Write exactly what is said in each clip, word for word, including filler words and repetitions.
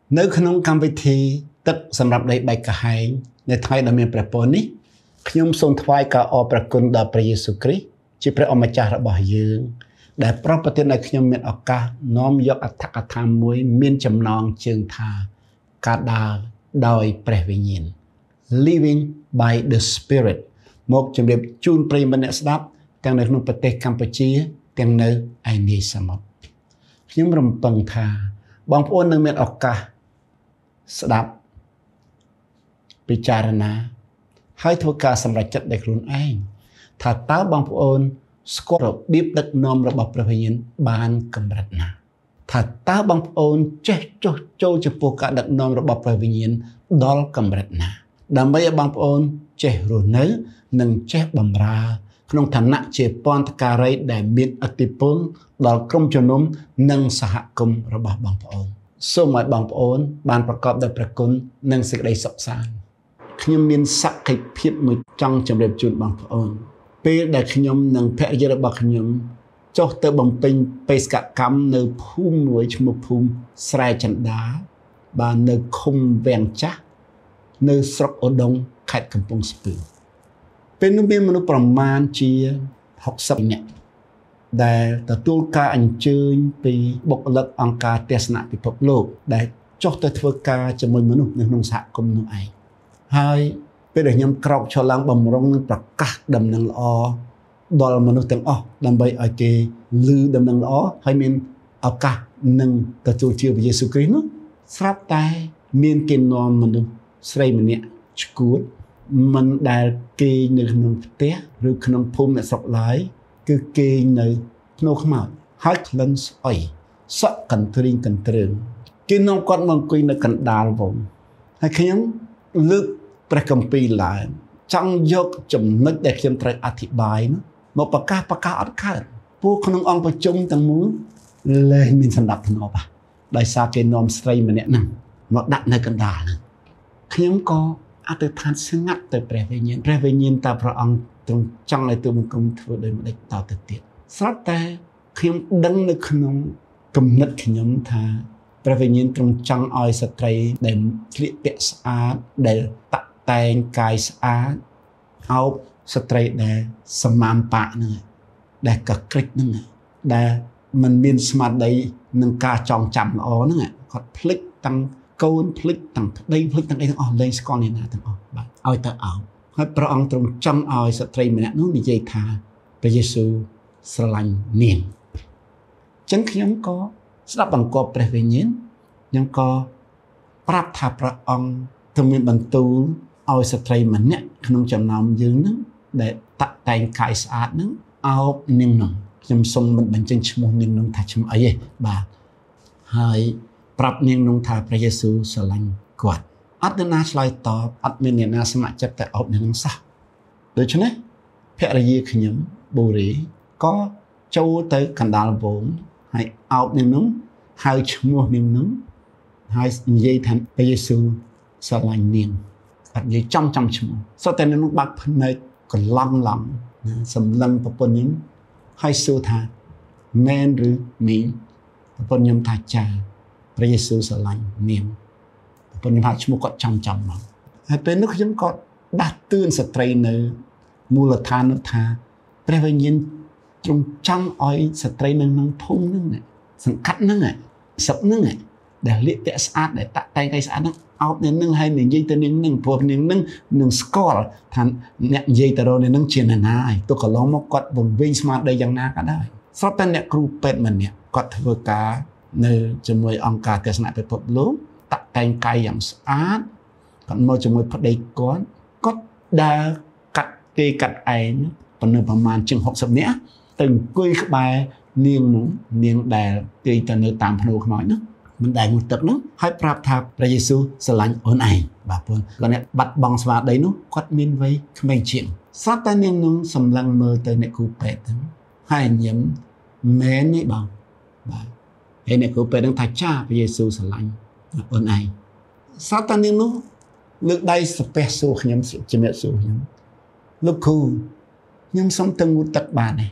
នៅក្នុងកម្មវិធីទឹកសម្រាប់ដីបែកកាហែងនៅថ្ងៃដ៏មានព្រះពរនេះខ្ញុំសូមថ្វាយការអរព្រគុណដល់ព្រះយេស៊ូវគ្រីស្ទជាព្រះអម្ចាស់របស់យើងដែលប្រោសប្រទានឲ្យខ្ញុំមានឱកាសនាំយកអត្ថកថាមួយមានចំណងជើងថាការដើរដោយព្រះវិញ្ញាណ Living by the Spirit មកជម្រាបជូនប្រិយមិត្តអ្នកស្ដាប់ទាំងនៅក្នុងប្រទេសកម្ពុជាទាំងនៅឯនាយសមុទ្រខ្ញុំរំពឹងថាបងប្អូននឹងមានឱកាសស្ដាប់ពិចារណាហើយធ្វើការសម្រេចចិត្តដោយខ្លួនឯងថាតើបងប្អូនស្គាល់របៀបដឹកនាំរបស់ព្រះវិញ្ញាណបានកម្រិតណាថាតើបងប្អូនចេះចុះចូលចំពោះការដឹកនាំរបស់ព្រះវិញ្ញាណដល់កម្រិតណាដើម្បីឲ្យបងប្អូនចេះរស់នៅនិងចេះបម្រើក្នុងឋានៈជាពន្ធការីដែលមានឥទ្ធិពលដល់ក្រុមជំនុំនិងសហគមន៍របស់បងប្អូនសូមឲ្យបងប្អូនបានប្រកបដោយព្រះគុណនិងសេចក្តីសុខសាន្តខ្ញុំមានសក្ខីភាពមួយចង់ជម្រាបជូនបងប្អូនពេលដែលខ្ញុំនិងភរិយារបស់ខ្ញុំចុះទៅបំពេញបេសកកម្មនៅភូមិមួយឈ្មោះភូមិស្រែចន្ទាបាននៅឃុំវាំងចាស់នៅស្រុកឧដុង្គខេត្តកំពង់ស្ពឺពេលនោះមានមនុស្សប្រមាណជាហុកសិបនាក់ដែលទទួលការអញ្ជើញពីបុគ្គលិកអង្គការទស្សនពិភពលោកដែលចុះទៅធ្វើការជាមួយមនុស្សនៅក្នុងសហគមន៍នោះឯងហើយពេលដែលខ្ញុំក្រោកឈរឡើងបំរុងនឹងប្រកាសដំណឹងល្អដល់មនុស្សទាំងអស់ដើម្បីឲ្យគេឮដំណឹងល្អហើយមានឱកាសនឹងទទួលជាព្រះយេស៊ូវគ្រីស្ទនោះស្រាប់តែមានគេនាំមនុស្សស្រីម្នាក់ឈួតមិនដែលគេនៅក្នុងផ្ទះឬក្នុងភូមិអ្នកស្រុកឡើយគឺគេនៅក្នុងខ្មោចហើយក្លិនស្អុយសក់កន្ទ្រីងកន្ទ្រើងគេនាំគាត់មកអង្គុយនៅកណ្ដាលវងហើយខ្ញុំលើកព្រះគម្ពីរឡើងចង់យកចំណុចដែលខ្ញុំត្រូវអធិប្បាយនោះមកប្រកាសប្រកាសអត់កើតពួកក្នុងអង្គប្រជុំទាំងមូលលែងមានសម្ដាប់ធ្នាប់ដោយសារគេនាំស្រីម្នាក់ហ្នឹងមកដាក់នៅកណ្ដាលហ្នឹងខ្ញុំក៏អធិដ្ឋានស្ងាត់ទៅព្រះវិញ្ញាណព្រះវិញ្ញាណតើព្រះអង្គទ្រង់ចង់ឲ្យទូបង្គំធ្វើដូចម្ដេចតទៅទៀតស្រាប់តែខ្ញុំដឹងនៅក្នុងគំនិតខ្ញុំថាព្រះវិញ្ញាណទ្រង់ចង់ឲ្យស្ត្រីដែលស្លៀកពាក់ស្អាតដែលតាក់តែងកាយស្អាតអោបស្ត្រីដែលសមាមបាក់ហ្នឹងដែលកក្រិចហ្នឹងដែលมันមានស្មារតីនឹងការចងចាំល្អហ្នឹងគាត់ភ្លេចតាំងកូនភ្លេចតាំងប្តីភ្លេចតាំងអីទាំងអស់លែងស្គាល់អ្នកណាទាំងអស់បាទឲ្យទៅអោបហើយព្រះអង្គទ្រង់ចង់ឲ្យស្ត្រីម្នាក់នោះនិយាយថាព្រះយេស៊ូវស្រឡាញ់នាងអញ្ចឹងខ្ញុំក៏ស្ដាប់បង្គាប់ព្រះវិញ្ញាណខ្ញុំក៏ប្រាប់ថាព្រះអង្គទ្រង់មានបន្ទូលឲ្យស្ត្រីម្នាក់ក្នុងចំណោមយើងហ្នឹងដែលតាក់តែងកាយស្អាតហ្នឹងអោបនាងនោះខ្ញុំសូមមិនបញ្ចេញឈ្មោះនាងនោះថាឈ្មោះអីទេបាទហើយប្រាប់នាងនោះថាព្រះយេស៊ូវស្រឡាញ់គាត់អត់អ្នកណាឆ្លើយតបអត់មានអ្នកណាស្ម័គ្រចិត្តតែអោបនាងនោះសោះដូច្នេះភរិយាខ្ញុំបូរីក៏ចូលទៅកណ្ដាលវងហើយអោបនាងនោះហៅឈ្មោះនាងនោះហើយនិយាយថាព្រះយេស៊ូវស្រឡាញ់នាងអត់និយាយចំចំឈ្មោះសុទ្ធតែនាងនោះបាក់ភ្នែកកន្លំឡំសម្លឹងប្រពន្ធខ្ញុំហើយសួរថាមែនឬមីងប្រពន្ធខ្ញុំថាចាព្រះយេស៊ូវស្រឡាញ់នាងប្រពន្ធខ្ញុំហៅឈ្មោះគាត់ចំចំមកហើយពេលនោះខ្ញុំក៏ដាស់តឿនស្ត្រីនៅមូលដ្ឋាននោះថាព្រះវិញ្ញាណទ្រង់ចង់ឲ្យស្ត្រីនៅក្នុងភូមិហ្នឹងសង្កាត់ហ្នឹងស្រុកហ្នឹងដែលលាកពាក់ស្អាតដែលតាក់តែងកាយស្អាតហ្នឹងអោបនាងហ្នឹងហើយនិយាយទៅនាងហ្នឹងព្រោះនាងហ្នឹងនឹងស្គាល់ថាអ្នកនិយាយទៅរកនាងហ្នឹងជានរណាហើយទោះកន្លងមកគាត់វង្វេងស្មារតីយ៉ាងណាក៏ដោយស្រាប់តែអ្នកគ្រូពេទ្យម្នាក់គាត់ធ្វើការនៅជាមួយអង្គការទស្សនពិភពលោកតាក់តែងកាយយ៉ាងស្អាតគាត់មកជាមួយប្តីគាត់គាត់ដើរកាត់គេកាត់ឯងប៉ុន្តែប្រហែលជាងហុកសិបនាក់ទៅអង្គុយក្បែរនាងនោះនាងដែលគេទៅនៅតាមភ្នូខ្មោចនោះមិនដែលងូតទឹកនោះហើយប្រាប់ថាព្រះយេស៊ូវស្រឡាញ់អូនឯងបាទព្រោះគាត់អ្នកបាត់បង់ស្មារតីនោះគាត់មានវ័យក្មេងជាងស្រាប់តែនាងនោះសម្លឹងមើលទៅអ្នកគ្រូពេទ្យហ្នឹងហើយញញឹមមែនទេបងបាទហើយអ្នកគ្រូពេទ្យហ្នឹងថាចាព្រះយេស៊ូវស្រឡាញ់អូនឯងស្រាប់តែនាងនោះលើកដៃស្ពះសួរខ្ញុំជំរាបសួរខ្ញុំលោកគ្រូខ្ញុំសុំទៅងូតទឹកបានទេ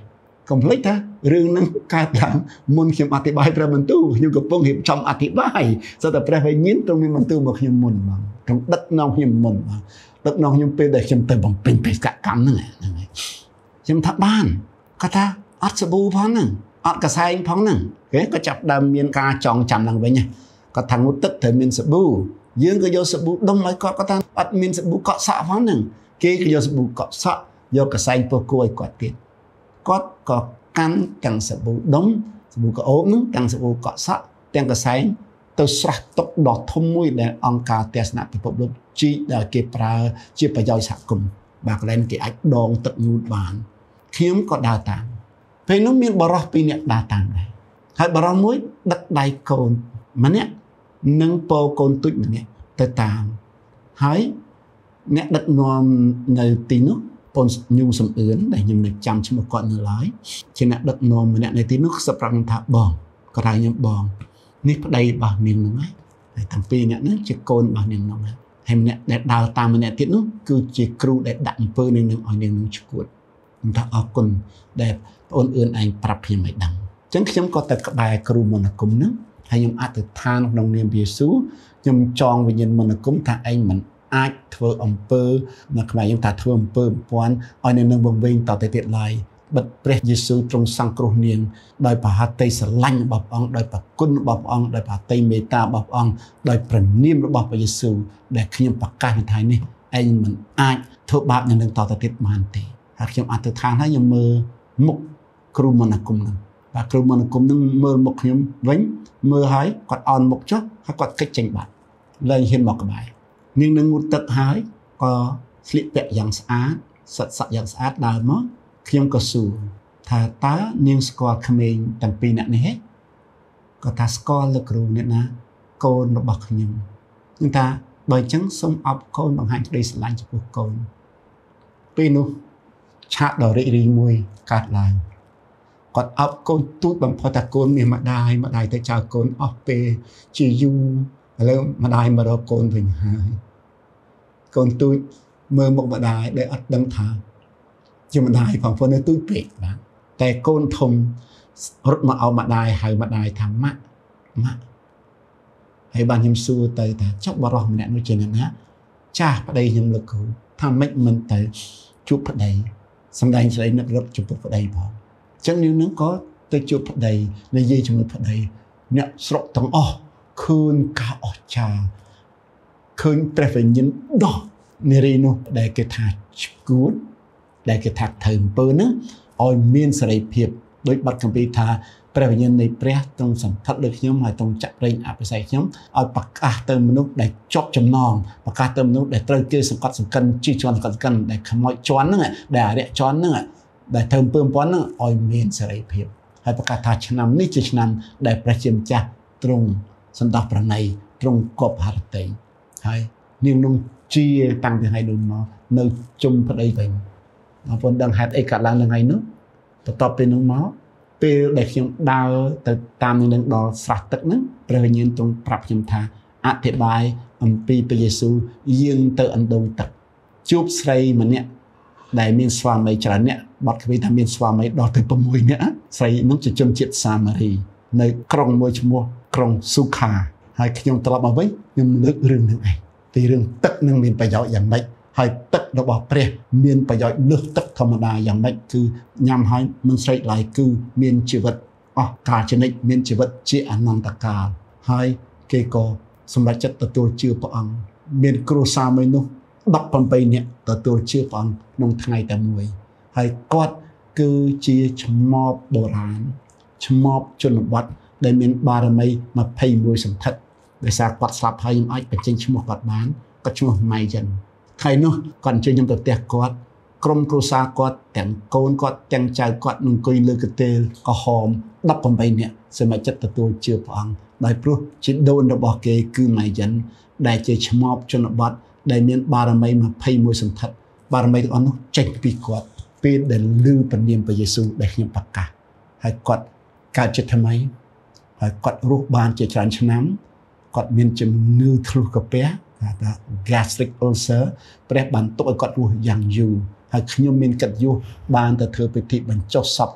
complete ថារឿងនឹងកើតឡើងមុនខ្ញុំអធិប្បាយព្រះបន្ទូលខ្ញុំកំពុងរៀបចំអធិប្បាយសូតែព្រះវិញ្ញាណទ្រង់មានបន្ទូលមកខ្ញុំមុនបងទ្រង់ដឹកនាំខ្ញុំមុនបងដឹកនាំខ្ញុំពេលដែលខ្ញុំទៅបំពេញបេសកកម្មហ្នឹងហ្នឹងហើយខ្ញុំថាបានគាត់ថាអត់សាប៊ូផងហ្នឹងអត់កសែងផងហ្នឹងគេក៏ចាប់ដើមមានការចងចាំឡើងវិញគាត់ថាងូតទឹកត្រូវមានសាប៊ូយើងក៏យកសាប៊ូដុំឲ្យគាត់គាត់ថាអត់មានសាប៊ូកក់សក់ផងហ្នឹងគេក៏យកសាប៊ូកក់សក់យកកសែងពោះគួរឲ្យគាត់ទៀតគាត់ក៏កាន់ទាំងសាប៊ូដុំសាប៊ូក្អូបហ្នឹងទាំងសាប៊ូកក់សក់ទាំងកសែងទៅស្រះទុកដ៏ធំមួយដែលអង្គការទស្សនពិភពលោកជីដែលគេប្រើជាប្រយោជន៍សហគមន៍បាទកន្លែងគេអាចដងទឹកញូតបានខ្ញុំក៏ដើរតាមពេលនោះមានបរិសពីរនាក់ដើរតាមដែរហើយបរិសមួយដឹកដៃកូនម្នាក់និងពោកូនទូចម្នាក់ទៅតាមហើយអ្នកដឹកនាំនៅទីនោះពូនញូសំអឿនដែលខ្ញុំនៅចាំឈ្មោះគាត់នៅឡើយជាអ្នកដឹកនាំម្នាក់នៅទីនោះសប្រាប់ថាបងក៏ថាខ្ញុំបងនេះប្តីរបស់នាងនោះហើយទាំងពីរអ្នកហ្នឹងជាកូនរបស់នាងនោះហើយម្នាក់ដែលដើរតាមម្នាក់ទៀតនោះគឺជាគ្រូដែលដាក់អំពើនាងនឹងឲ្យនាងនឹងឈួតខ្ញុំថាអរគុណដែលបងអឿនឯងប្រាប់ខ្ញុំឲ្យដឹងអញ្ចឹងខ្ញុំក៏ទៅក្បែរគ្រូមន្តអាគមហ្នឹងហើយខ្ញុំអធិដ្ឋានក្នុងនាមព្រះយេស៊ូវខ្ញុំចងវិញ្ញាណមន្តអាគមថាឯងមិនអាចធ្វើអំពើនៅខ្មែរយើងថាធ្វើអំពើបំពាន់ឲ្យនៅនឹងវង្វេងតទៅទៀតឡើយបិទព្រះយេស៊ូវទ្រង់សង្គ្រោះនាងដោយប្រហត្ថីស្រឡាញ់របស់ព្រះអង្គដោយប្រគុណរបស់ព្រះអង្គដោយប្រហត្ថីមេត្តារបស់ព្រះអង្គដោយព្រះនាមរបស់ព្រះយេស៊ូវដែលខ្ញុំប្រកាសនៅថ្ងៃនេះឯងមិនអាចធ្វើបាបនៅនឹងតទៅទៀតបានទេហើយខ្ញុំអធិដ្ឋានហើយខ្ញុំមើលមុខគ្រូមន្តអាគមនឹងបាទគ្រូមន្តអាគមនឹងមើលមុខខ្ញុំវិញមើលហើយគាត់អោនមុខចុះហើយគាត់កិច្ចចេញបាត់លែងហ៊ានមកក្បែរនាងនឹងងូតទឹកហើយក៏ស្លៀកពាក់យ៉ាងស្អាតសិតសក់យ៉ាងស្អាតដើរមកខ្ញុំក៏សួរថាតើនាងស្គាល់ក្មេងទាំងពីរនាក់នេះហ៎គាត់ថាស្គាល់លោកគ្រូអ្នកណាកូនរបស់ខ្ញុំខ្ញុំថាបើអញ្ចឹងសូមអបកូនបង្ហាញក្តីស្រឡាញ់ចំពោះកូនពេលនោះឆាកដ៏រីករាយមួយកើតឡើងគាត់អបកូនទូចបំផុតថាកូនមានម្ដាយម្ដាយទៅចៅកូនអស់ពេលជាយូរឥឡូវម្ដាយមករកកូនវិញហើយកូនទូចមើលមុខម្ដាយដែលអត់ដឹងថាជាម្ដាយផងព្រោះនៅទូចពេកបាទតែកូនធំរត់មកអោបម្ដាយហៅម្ដាយថាម៉ាក់ម៉ាក់ហើយបានខ្ញុំសួរទៅថាចុះបរិសម្នាក់នោះជាអ្នកណាចាស់ប្តីខ្ញុំលោកគ្រូថាម៉េចមិនទៅជួបប្តីសម្ដែងស្រីនឹករត់ចំពោះប្តីផងអញ្ចឹងនាងនឹងក៏ទៅជួបប្តីនិយាយជាមួយប្តីអ្នកស្រុកទាំងអស់ឃើញការអស្ចារ្យឃើញព្រះវិញ្ញាណដោះនារីនោះដែលគេថាឈួតដែលគេថាធ្វើអំពើហ្នឹងឲ្យមានសេរីភាពដោយបាត់គម្ពីរថាព្រះវិញ្ញាណនៃព្រះទ្រង់សម្ផិតលើខ្ញុំហើយទ្រង់ចាក់ប្រេងអភិសេកខ្ញុំឲ្យប្រកាសទៅមនុស្សដែលជាប់ចំណងប្រកាសទៅមនុស្សដែលត្រូវគេសង្កត់សង្កិនជិះជាន់សង្កត់សង្កិនដែលខ្មោចជាន់ហ្នឹងដែលអរិយជាន់ហ្នឹងដែលធ្វើអំពើបំពានហ្នឹងឲ្យមានសេរីភាពហើយប្រកាសថាឆ្នាំនេះជាឆ្នាំដែលព្រះជាម្ចាស់ទ្រង់សន្តោសប្រណីទ្រង់គប់ហឫទ័យហើយនាងនោះជាតាំងពីថ្ងៃនោះមកនៅជុំប្តីវិញបងប្អូនដឹងហេតុអីកើតឡើងថ្ងៃនោះបន្ទាប់ពីនោះមកពេលដែលខ្ញុំដើរទៅតាមនឹងដល់ស្រះទឹកហ្នឹងព្រះវិញ្ញាណទ្រង់ប្រាប់ខ្ញុំថាអធិប្បាយអំពីព្រះយេស៊ូវយាងទៅអណ្ដូងទឹកជួបស្រីម្នាក់ដែលមានស្វាមីច្រើនអ្នកបទគម្ពីរថាមានស្វាមីដល់ទៅ៦នាក់ស្រីនោះជាជនជាតិសាម៉ារីនៅក្រុងមួយឈ្មោះក្រុងស៊ូខាហើយខ្ញុំត្រឡប់មកវិញខ្ញុំលើករឿងនេះឯងពីរឿងទឹកនឹងមានប្រយោជន៍យ៉ាងម៉េចហើយទឹករបស់ព្រះមានប្រយោជន៍លើសទឹកធម្មតាយ៉ាងម៉េចគឺញ៉ាំហើយមិនស្រេកឡើយគឺមានជីវិតអស់កាលជនិតមានជីវិតជាអនន្តកាលហើយគេក៏សម្រេចចិត្តទទួលជឿព្រះអង្គមានគ្រួសារមួយនោះដប់ប្រាំនាក់ទទួលជឿព្រះអង្គក្នុងថ្ងៃតែមួយហើយគាត់គឺជាឆ្មបបុរាណឆ្មបជនបទដែលមានបារមីម្ភៃមួយសន្ធឹកដោយសារគាត់ស្លាប់ហើយខ្ញុំអាចបញ្ចេញឈ្មោះគាត់បានគាត់ឈ្មោះម៉ៃចិនថ្ងៃនោះគាត់អញ្ជើញខ្ញុំទៅផ្ទះគាត់ក្រុមគ្រួសារគាត់ទាំងកូនគាត់ទាំងចៅគាត់នឹងអង្គុយលើកន្ទេលក្រហមដប់ប្រាំនាក់សម្រាប់ចិត្តទទួលជឿព្រះអង្គដោយព្រោះជាដូនរបស់គេគឺម៉ៃចិនដែលជាឆ្មបជនបទដែលមានបារមីម្ភៃមួយសន្ធឹកបារមីទាំងអស់នោះចេញពីគាត់ពេលដែលឮព្រះនាមព្រះយេស៊ូវដែលខ្ញុំប្រកាសហើយគាត់កើតចិត្តថ្មីហើយគាត់រស់បានជាច្រើនឆ្នាំគាត់មានជំងឺធ្លុះកាពះថា gastric ulcer ព្រះបានទុកឲ្យគាត់រស់យ៉ាងយូរហើយខ្ញុំមានកិត្តិយសបានទៅធ្វើពិធីបញ្ចុះសពគាត់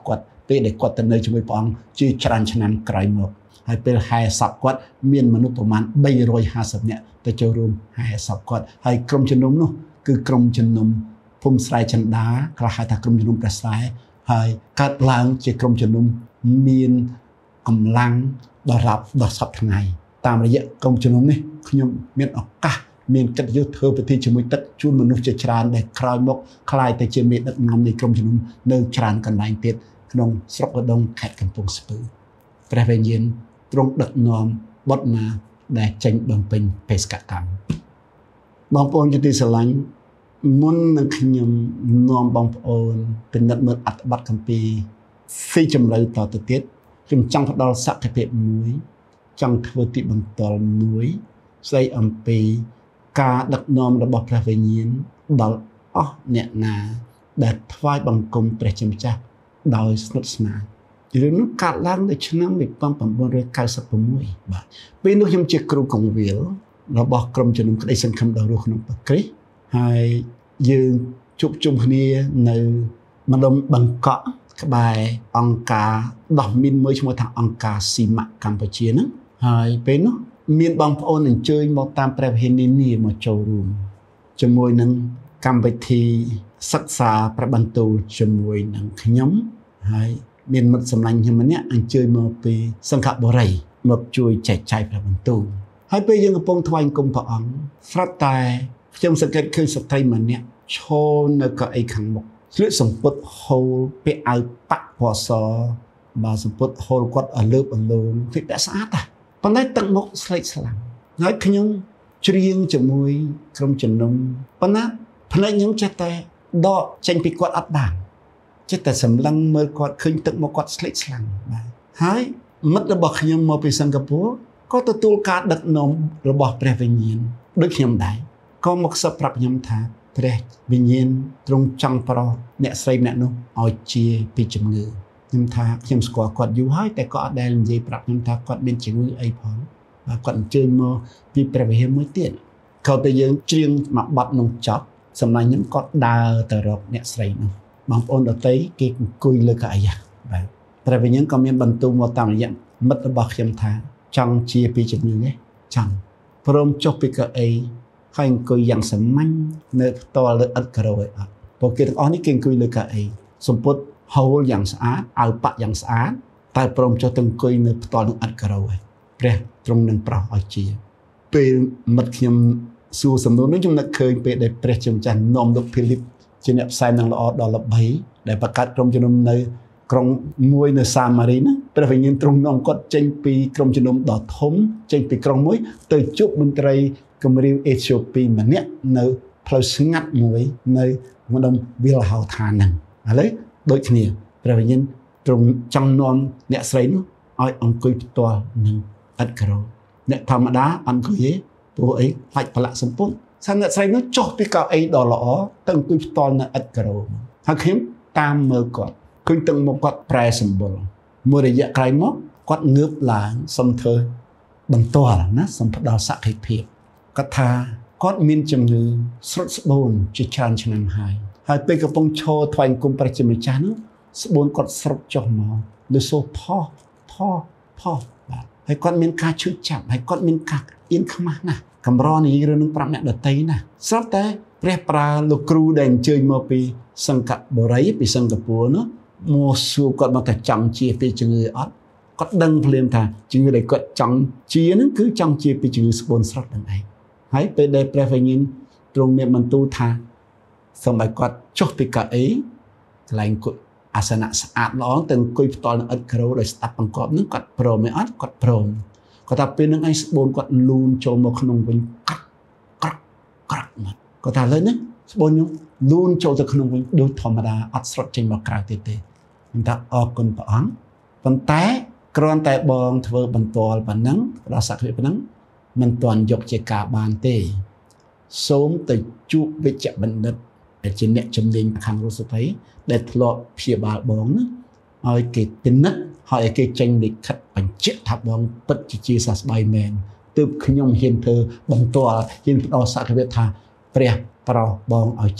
ពេលដែលគាត់ទៅនៅជាមួយព្រះអង្គជាច្រើនឆ្នាំក្រោយមកហើយពេលហែសពគាត់មានមនុស្សប្រមាណបីរយហាសិបនាក់ទៅចូលរួមហែសពគាត់ហើយក្រុមជំនុំនោះគឺក្រុមជំនុំភូមិស្រែចន្ទាខ្លះហៅថាក្រុមជំនុំព្រះស្រែហើយកើតឡើងជាក្រុមជំនុំមានកម្លាំងដល់រាប់ដល់សប្តាហ៍ថ្ងៃតាមរយៈក្រុមជំនុំនេះខ្ញុំមានឱកាសមានកិត្តិយសធ្វើពិធីជាមួយទឹកជូនមនុស្សជាច្រើនដែលក្រោយមកคล้ายទៅជាមេដឹកនាំនៃក្រុមជំនុំនៅច្រើនកន្លែងទៀតក្នុងស្រុកឧដុង្គខេត្តកំពង់ស្ពឺព្រះវិញ្ញាណទ្រង់ដឹកនាំបុត្រណាដែលចេញបំពេញបេសកកម្មបងប្អូនជាទីស្រឡាញ់មុននឹងខ្ញុំនាំបងប្អូនពិនិត្យមើលអត្ថបទគម្ពីរស៊ីជម្រៅតទៅទៀតខ្ញុំចង់ផ្ដល់សក្ខីភាពមួយចង់ធ្វើទីបន្ទាល់មួយស្ដីអំពីការដឹកនាំរបស់ព្រះវិញ្ញាណដល់អស់អ្នកណាដែលថ្វាយបង្គំព្រះជាម្ចាស់ដោយស្និទ្ធស្នាលរឿងនោះកើតឡើងនៅឆ្នាំmột nghìn chín trăm chín mươi sáuបាទពេលនោះខ្ញុំជាគ្រូកងវិលរបស់ក្រុមជំនុំក្តីសង្ឃឹមដល់រស់ក្នុងព្រះគ្រីស្ទហើយយើងជួបជុំគ្នានៅម្ដុំបង្កក់ក្បែរអង្គការដោះមីនមួយឈ្មោះថាអង្គការស៊ីម៉ាក់កម្ពុជាហ្នឹងហើយពេលនោះមានបងប្អូនអញ្ជើញមកតាមព្រះវិហារនានាមកចូលរួមជាមួយនឹងកម្មវិធីសិក្សាព្រះបន្ទូលជាមួយនឹងខ្ញុំហើយមានមិត្តសម្លាញ់ខ្ញុំម្នាក់អញ្ជើញមកពីសង្ឃបុរីមកជួយចែកចាយព្រះបន្ទូលហើយពេលយើងកំពុងថ្វាយបង្គំព្រះអង្គស្រាប់តែខ្ញុំសង្កេតឃើញស្ត្រីម្នាក់ឈរនៅកៅអីខាងមុខស្លៀកសំពត់ហូលពាក់អាវប៉ាក់ពណ៌សបាទសំពត់ហូលគាត់ឲ្យលើបអន្លូនវាពាក់ស្អាតណាស់ប៉ុន្តែទឹកមុខស្លេកស្លាំងហើយខ្ញុំច្រៀងជាមួយក្រុមជំនុំប៉ុន្តែភ្នែកខ្ញុំចេះតែដកចេញពីគាត់អត់បានចេះតែសម្លឹងមើលគាត់ឃើញទឹកមុខគាត់ស្លេកស្លាំងបាទហើយមិត្តរបស់ខ្ញុំមកពីសិង្ហបុរីក៏ទទួលការដឹកនាំរបស់ព្រះវិញ្ញាណដូចខ្ញុំដែរក៏មកសឹកប្រាប់ខ្ញុំថាព្រះវិញ្ញាណទ្រង់ចង់ប្រោសអ្នកស្រីម្នាក់នោះឲ្យជាពីជំងឺខ្ញុំថាខ្ញុំស្គាល់គាត់យូរហើយតែក៏អត់ដែលនិយាយប្រាប់ខ្ញុំថាគាត់មានជំងឺអីផងបាទគាត់អញ្ជើញមកពីព្រះវិហារមួយទៀតក៏តែយើងច្រៀងមួយបទនោះចប់សម្លាញ់ខ្ញុំគាត់ដើរទៅរកអ្នកស្រីនោះបងប្អូនដទៃគេអង្គុយលើកៅអីបាទព្រះវិញ្ញាណក៏មានបន្ទូលមកតាមរយៈមិត្តរបស់ខ្ញុំថាចង់ជាពីជំងឺទេចង់ព្រមចុះពីកៅអីហើយអង្គុយយ៉ាងសាមញ្ញនៅផ្ទាល់លើឥដ្ឋការ៉ូឯអត់ពួកគេទាំងអស់នេះគេអង្គុយលើកៅអីសំពត់ហូលយ៉ាងស្អាតអាវប៉ាក់យ៉ាងស្អាតតែព្រមចុះទៅអង្គុយនៅផ្ទាល់នឹងឥដ្ឋការ៉ូឯព្រះទ្រង់នឹងប្រោសឲ្យជាពេលមិត្តខ្ញុំសួរសំណួរនេះខ្ញុំនឹកឃើញពេលដែលព្រះជាម្ចាស់នាំលោកភីលីបជាអ្នកផ្សាយនឹងល្អដល់ល្បីដែលបង្កើតក្រុមជំនុំនៅក្រុងមួយនៅសាម៉ារីណាព្រះវិញ្ញាណទ្រង់នាំគាត់ចេញពីក្រុមជំនុំដ៏ធំចេញពីក្រុងមួយទៅជួបមន្ត្រីគម្រាមអេត្យូពីម្នាក់នៅផ្លូវស្ងាត់មួយនៅម្ដុំវិលហៅថាហ្នឹងឥឡូវដូចគ្នាព្រះវិញ្ញាណទ្រង់ចង់នាំអ្នកស្រីនោះឲ្យអង្គុយផ្ទាល់នឹងឥដ្ឋការ៉ូអ្នកធម្មតាអង្គុយទេព្រោះអីខ្លាចប្រឡាក់សម្ពុនសាអ្នកស្រីនោះចុះពីកៅអីដ៏ល្អទៅអង្គុយផ្ទាល់នៅឥដ្ឋការ៉ូហើយខ្ញុំតាមមើលគាត់ឃើញទឹកមុខគាត់ប្រែសម្បុរមួយរយៈក្រោយមកគាត់ងើបឡើងសុំធ្វើបន្ទាល់ណាសុំផ្ដល់សក្ខីភាពគាត់ថាគាត់មានជំងឺស្រុតស្បូនជាច្រើនឆ្នាំហើយហើយពេលកំពុងឈរថ្វាយបង្គំព្រះជាម្ចាស់នោះស្បូនគាត់ស្រុតចុះមកលើសូផោផោផោបាទហើយគាត់មានការឈឺចាប់ហើយគាត់មានការអៀនខ្មាស់ណាស់កម្រនិយាយរឿងនឹងប្រាប់អ្នកដទៃណាស្រាប់តែព្រះប្រើលោកគ្រូដែលអញ្ជើញមកពីសិង្ហបុរីពីសិង្ហបុរីនោះមកសួរគាត់មកថាចង់ជាពីជំងឺអត់គាត់ដឹងភ្លាមថាជំងឺដែលគាត់ចង់ជាហ្នឹងគឺចង់ជាពីជំងឺស្បូនស្រុតហ្នឹងឯងហើយពេលដែលព្រះវិញ្ញាណទ្រង់មានបន្ទូលថាសូមឲ្យគាត់ចុះពីកៅអីកន្លែងគាត់អាសនៈស្អាតល្អទៅអង្គុយផ្ទាល់នឹងឥដ្ឋការ៉ូដោយស្ដាប់បង្គាប់ហ្នឹងគាត់ព្រមទេអត់គាត់ព្រមគាត់ថាពេលហ្នឹងឯងស្បូនគាត់លូនចូលមកក្នុងវិញក្រក់ក្រក់ក្រក់មកគាត់ថាឥឡូវហ្នឹងស្បូនខ្ញុំលូនចូលទៅក្នុងវិញដូចធម្មតាអត់ស្រុតចេញមកក្រៅទៀតទេខ្ញុំថាអរគុណព្រះអង្គប៉ុន្តែគ្រាន់តែបងធ្វើបន្ទាល់ប៉ុណ្ណឹងផ្ដល់សក្ខីប៉ុណ្ណឹងមិនទាន់យកជាការបានទេសូមទៅជួបវិជ្ជបណ្ឌិតដែលជាអ្នកជំនាញខាងរសភ័យដែលធ្លាប់ព្យាបាលបងណាឲ្យគេពិនិត្យហើយឲ្យគេចេញលិខិតបញ្ជាក់ថាបងពិតជាជាសះស្បើយមែនទើបខ្ញុំហ៊ានធ្វើបន្ទាល់ហ៊ានផ្ដល់សក្ខីភាពថាព្រះប្រោសបងឲ្យជា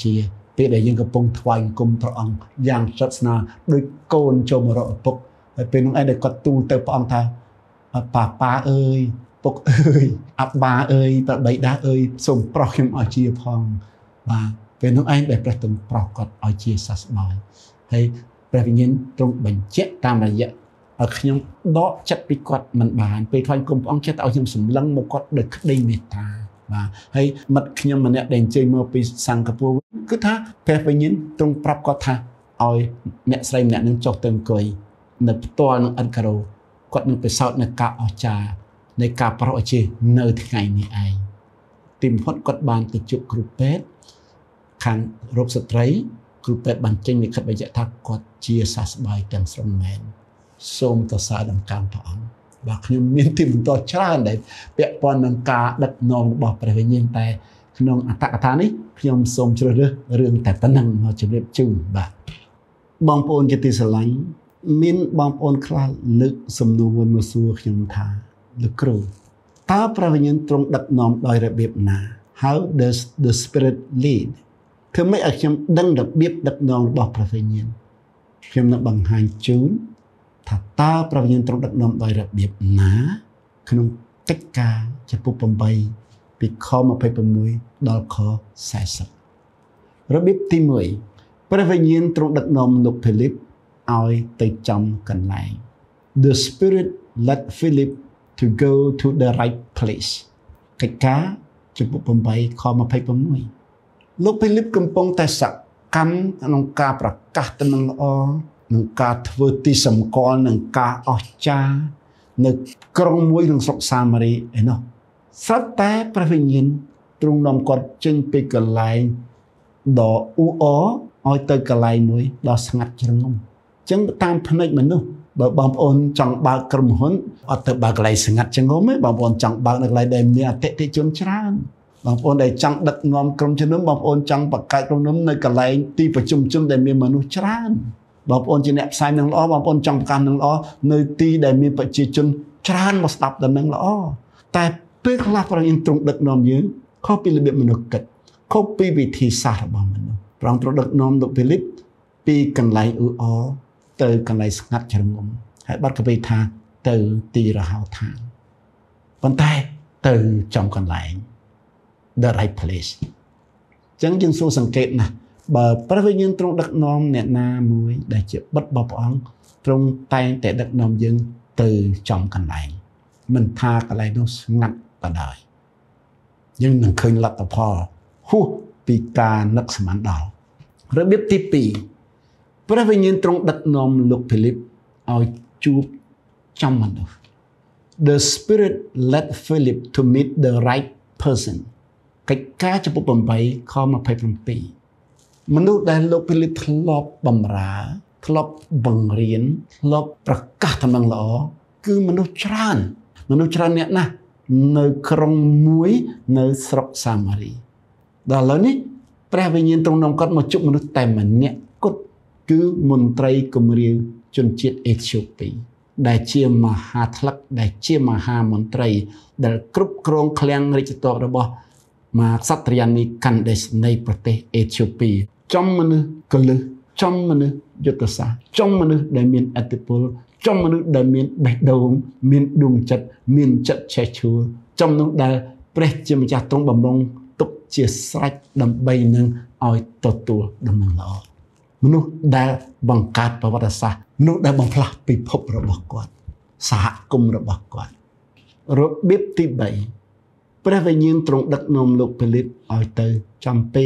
ពេលដែលយើងកំពុងថ្វាយគុំព្រះអង្គយ៉ាងស្និទ្ធស្នាលដោយកូនចូលមករកឪពុកហើយពេលនោះឯងដែលគាត់ទូលទៅព្រះអង្គថាប៉ាប៉ាអើយពុកអើយអាប់បាអើយប្របីដាអើយសូមប្រោះខ្ញុំឲ្យជាផងបាទពេលនោះឯងដែលព្រះទ្រង់ប្រោះគាត់ឲ្យជាសះស្បើយហើយព្រះវិញ្ញាណទ្រង់បញ្ជាក់តាមរយៈឲ្យខ្ញុំដកចិត្តពីគាត់មិនបានពេលថ្វាយគុំព្រះអង្គចិត្តឲ្យខ្ញុំសម្លឹងមកគាត់ដោយក្តីមេត្តាបាទហើយមិត្តខ្ញុំម្នាក់ដែលអញ្ជើញមកពីសិង្ហបុរីគឺថាព្រះវិញ្ញាណទ្រង់ប្រាប់គាត់ថាឲ្យអ្នកស្រីម្នាក់នឹងចុះទៅអង្គុយនៅផ្ទាល់នឹងអិនការ៉ូគាត់នឹងពិសោធន៍នៅការអស្ចារ្យនៃការប្រោះអជានៅថ្ងៃនេះឯងទីបំផុតគាត់បានទៅជួបគ្រូពេទ្យខាងរោគស្ត្រីគ្រូពេទ្យបានចេញលិខិតបញ្ជាក់ថាគាត់ជាសះស្បើយទាំងស្រុងមែនសូមទៅសារដំណើរព្រះអង្គបាទខ្ញុំមានទីបន្តច្រើនដែលពាក់ព័ន្ធនឹងការដឹកនាំរបស់ព្រះវិញ្ញាណតែក្នុងអត្ថកថានេះខ្ញុំសូមជ្រើសរើសរឿងតែប៉ុណ្្នឹងមកជម្រាបជូនបាទបងប្អូនជាទីស្រឡាញ់មានបងប្អូនខ្លះលើកសំណួរមួយមកសួរខ្ញុំថាលោកគ្រូតើព្រះវិញ្ញាណទ្រង់ដឹកនាំដោយរបៀបណា How does the Spirit lead ធ្វើម៉េចឲ្យខ្ញុំដឹងរបៀបដឹកនាំរបស់ព្រះវិញ្ញាណខ្ញុំនឹងបង្ហាញជូនថាតើព្រះវិញ្ញាណទ្រង់ដឹកនាំដោយរបៀបណាក្នុងកិច្ចការចំពោះeightពីខtwenty-sixដល់ខfortyរបៀបទីoneព្រះវិញ្ញាណទ្រង់ដឹកនាំលោកភីលីបឲ្យទៅចំកន្លែង The Spirit led Philip to go to the right place កិច្ចការចំពោះeightខtwenty-sixលោកភីលីបកំពុងតែសកម្មក្នុងការប្រកាសដំណឹងល្អនឹងការធ្វើទីសម្គាល់នឹងការអស្ចារ្យនៅក្រុងមួយក្នុងស្រុកសាមារីឯនោះស្រាប់តែព្រះវិញ្ញាណទ្រង់នាំគាត់ចេញពីកន្លែងដ៏អ៊ូអរឲ្យទៅកន្លែងមួយដ៏ស្ងាត់ជ្រងំអញ្ចឹងតាមភ្នែកមនុស្សបើបងប្អូនចង់បើកក្រុមហ៊ុនអត់ទៅបើកកន្លែងស្ងាត់ជ្រងំទេបងប្អូនចង់បើកនៅកន្លែងដែលមានអតិថិជនច្រើនបងប្អូនដែលចង់ដឹកនាំក្រុមជំនុំបងប្អូនចង់បង្កើតក្រុមជំនុំនៅកន្លែងទីប្រជុំជនដែលមានមនុស្សច្រើនបងប្អូនជាអ្នកផ្សាយនឹងល្អបងប្អូនចង់ប្រកាសនឹងល្អនៅទីដែលមានប្រជាជនច្រើនមកស្ដាប់ដំណឹងល្អតែពេលខ្លះព្រះអង្គទ្រង់ដឹកនាំយើងខុសពីរបៀបមនុស្សគិតខុសពីវិធីសាស្ត្ររបស់មនុស្សព្រះអង្គទ្រង់ដឹកនាំលោកភីលីបពីកន្លែងអ៊ូអរទៅកន្លែងស្ងាត់ជ្រងំហើយបាត់កពីថាទៅទីរហោឋានប៉ុន្តែទៅចំកន្លែង the right place អញ្ចឹងយើងសួរសង្កេតណាស់បើព្រះវិញ្ញាណទ្រង់ដឹកនាំអ្នកណាមួយដែលជាបុត្ររបស់ព្រះអង្គទ្រង់តែងតែដឹកនាំយើងទៅចំកន្លែងមិនថាកន្លែងនោះស្ងាត់ក៏ដោយយើងនឹងឃើញលទ្ធផលហួសពីការនឹកស្មានដល់របៀបទីtwoព្រះវិញ្ញាណទ្រង់ដឹកនាំលោកភីលីបឲ្យជួបចំមនុស្ស The Spirit led Philip to meet the right person កិច្ចការចំពោះeightខtwenty-sevenមនុស្សដែលលោកភីលីបធ្លាប់បម្រើធ្លាប់បង្រៀនធ្លាប់ប្រកាសដំណឹងល្អគឺមនុស្សច្រើនមនុស្សច្រើនអ្នកណាស់នៅក្រុងមួយនៅស្រុកសាមារីដល់ឥឡូវនេះព្រះវិញ្ញាណទ្រង់នាំគាត់មកជួបមនុស្សតែម្នាក់គត់គឺមន្ត្រីគម្រាវជនជាតិអេធីអូពីដែលជាមហាថ្លឹកដែលជាមហាមន្ត្រីដែលគ្រប់គ្រងឃ្លាំងរាជទ័ពរបស់មហាក្សត្រិយានីកាន់ដេសនៃប្រទេសអេធីអូពីចំមនុស្សកលឹះចំមនុស្សយុទ្ធសាស្ត្រចំមនុស្សដែលមានអធិពលចំមនុស្សដែលមានបេះដូងមានដួងចិត្តមានចិត្តឆេះឆួលចំមនុស្សដែលព្រះជាម្ចាស់ទ្រង់បំរុងទុកជាស្រេចដើម្បីនឹងឲ្យទទួលដំណឹងល្អមនុស្សដែលបង្កើតប្រវត្តិសាស្ត្រមនុស្សដែលបំផ្លាស់ពិភពរបស់គាត់សហគមន៍របស់គាត់របៀបទី3ព្រះវិញ្ញាណទ្រង់ដឹកនាំលោកភីលីបឲ្យទៅចំពេល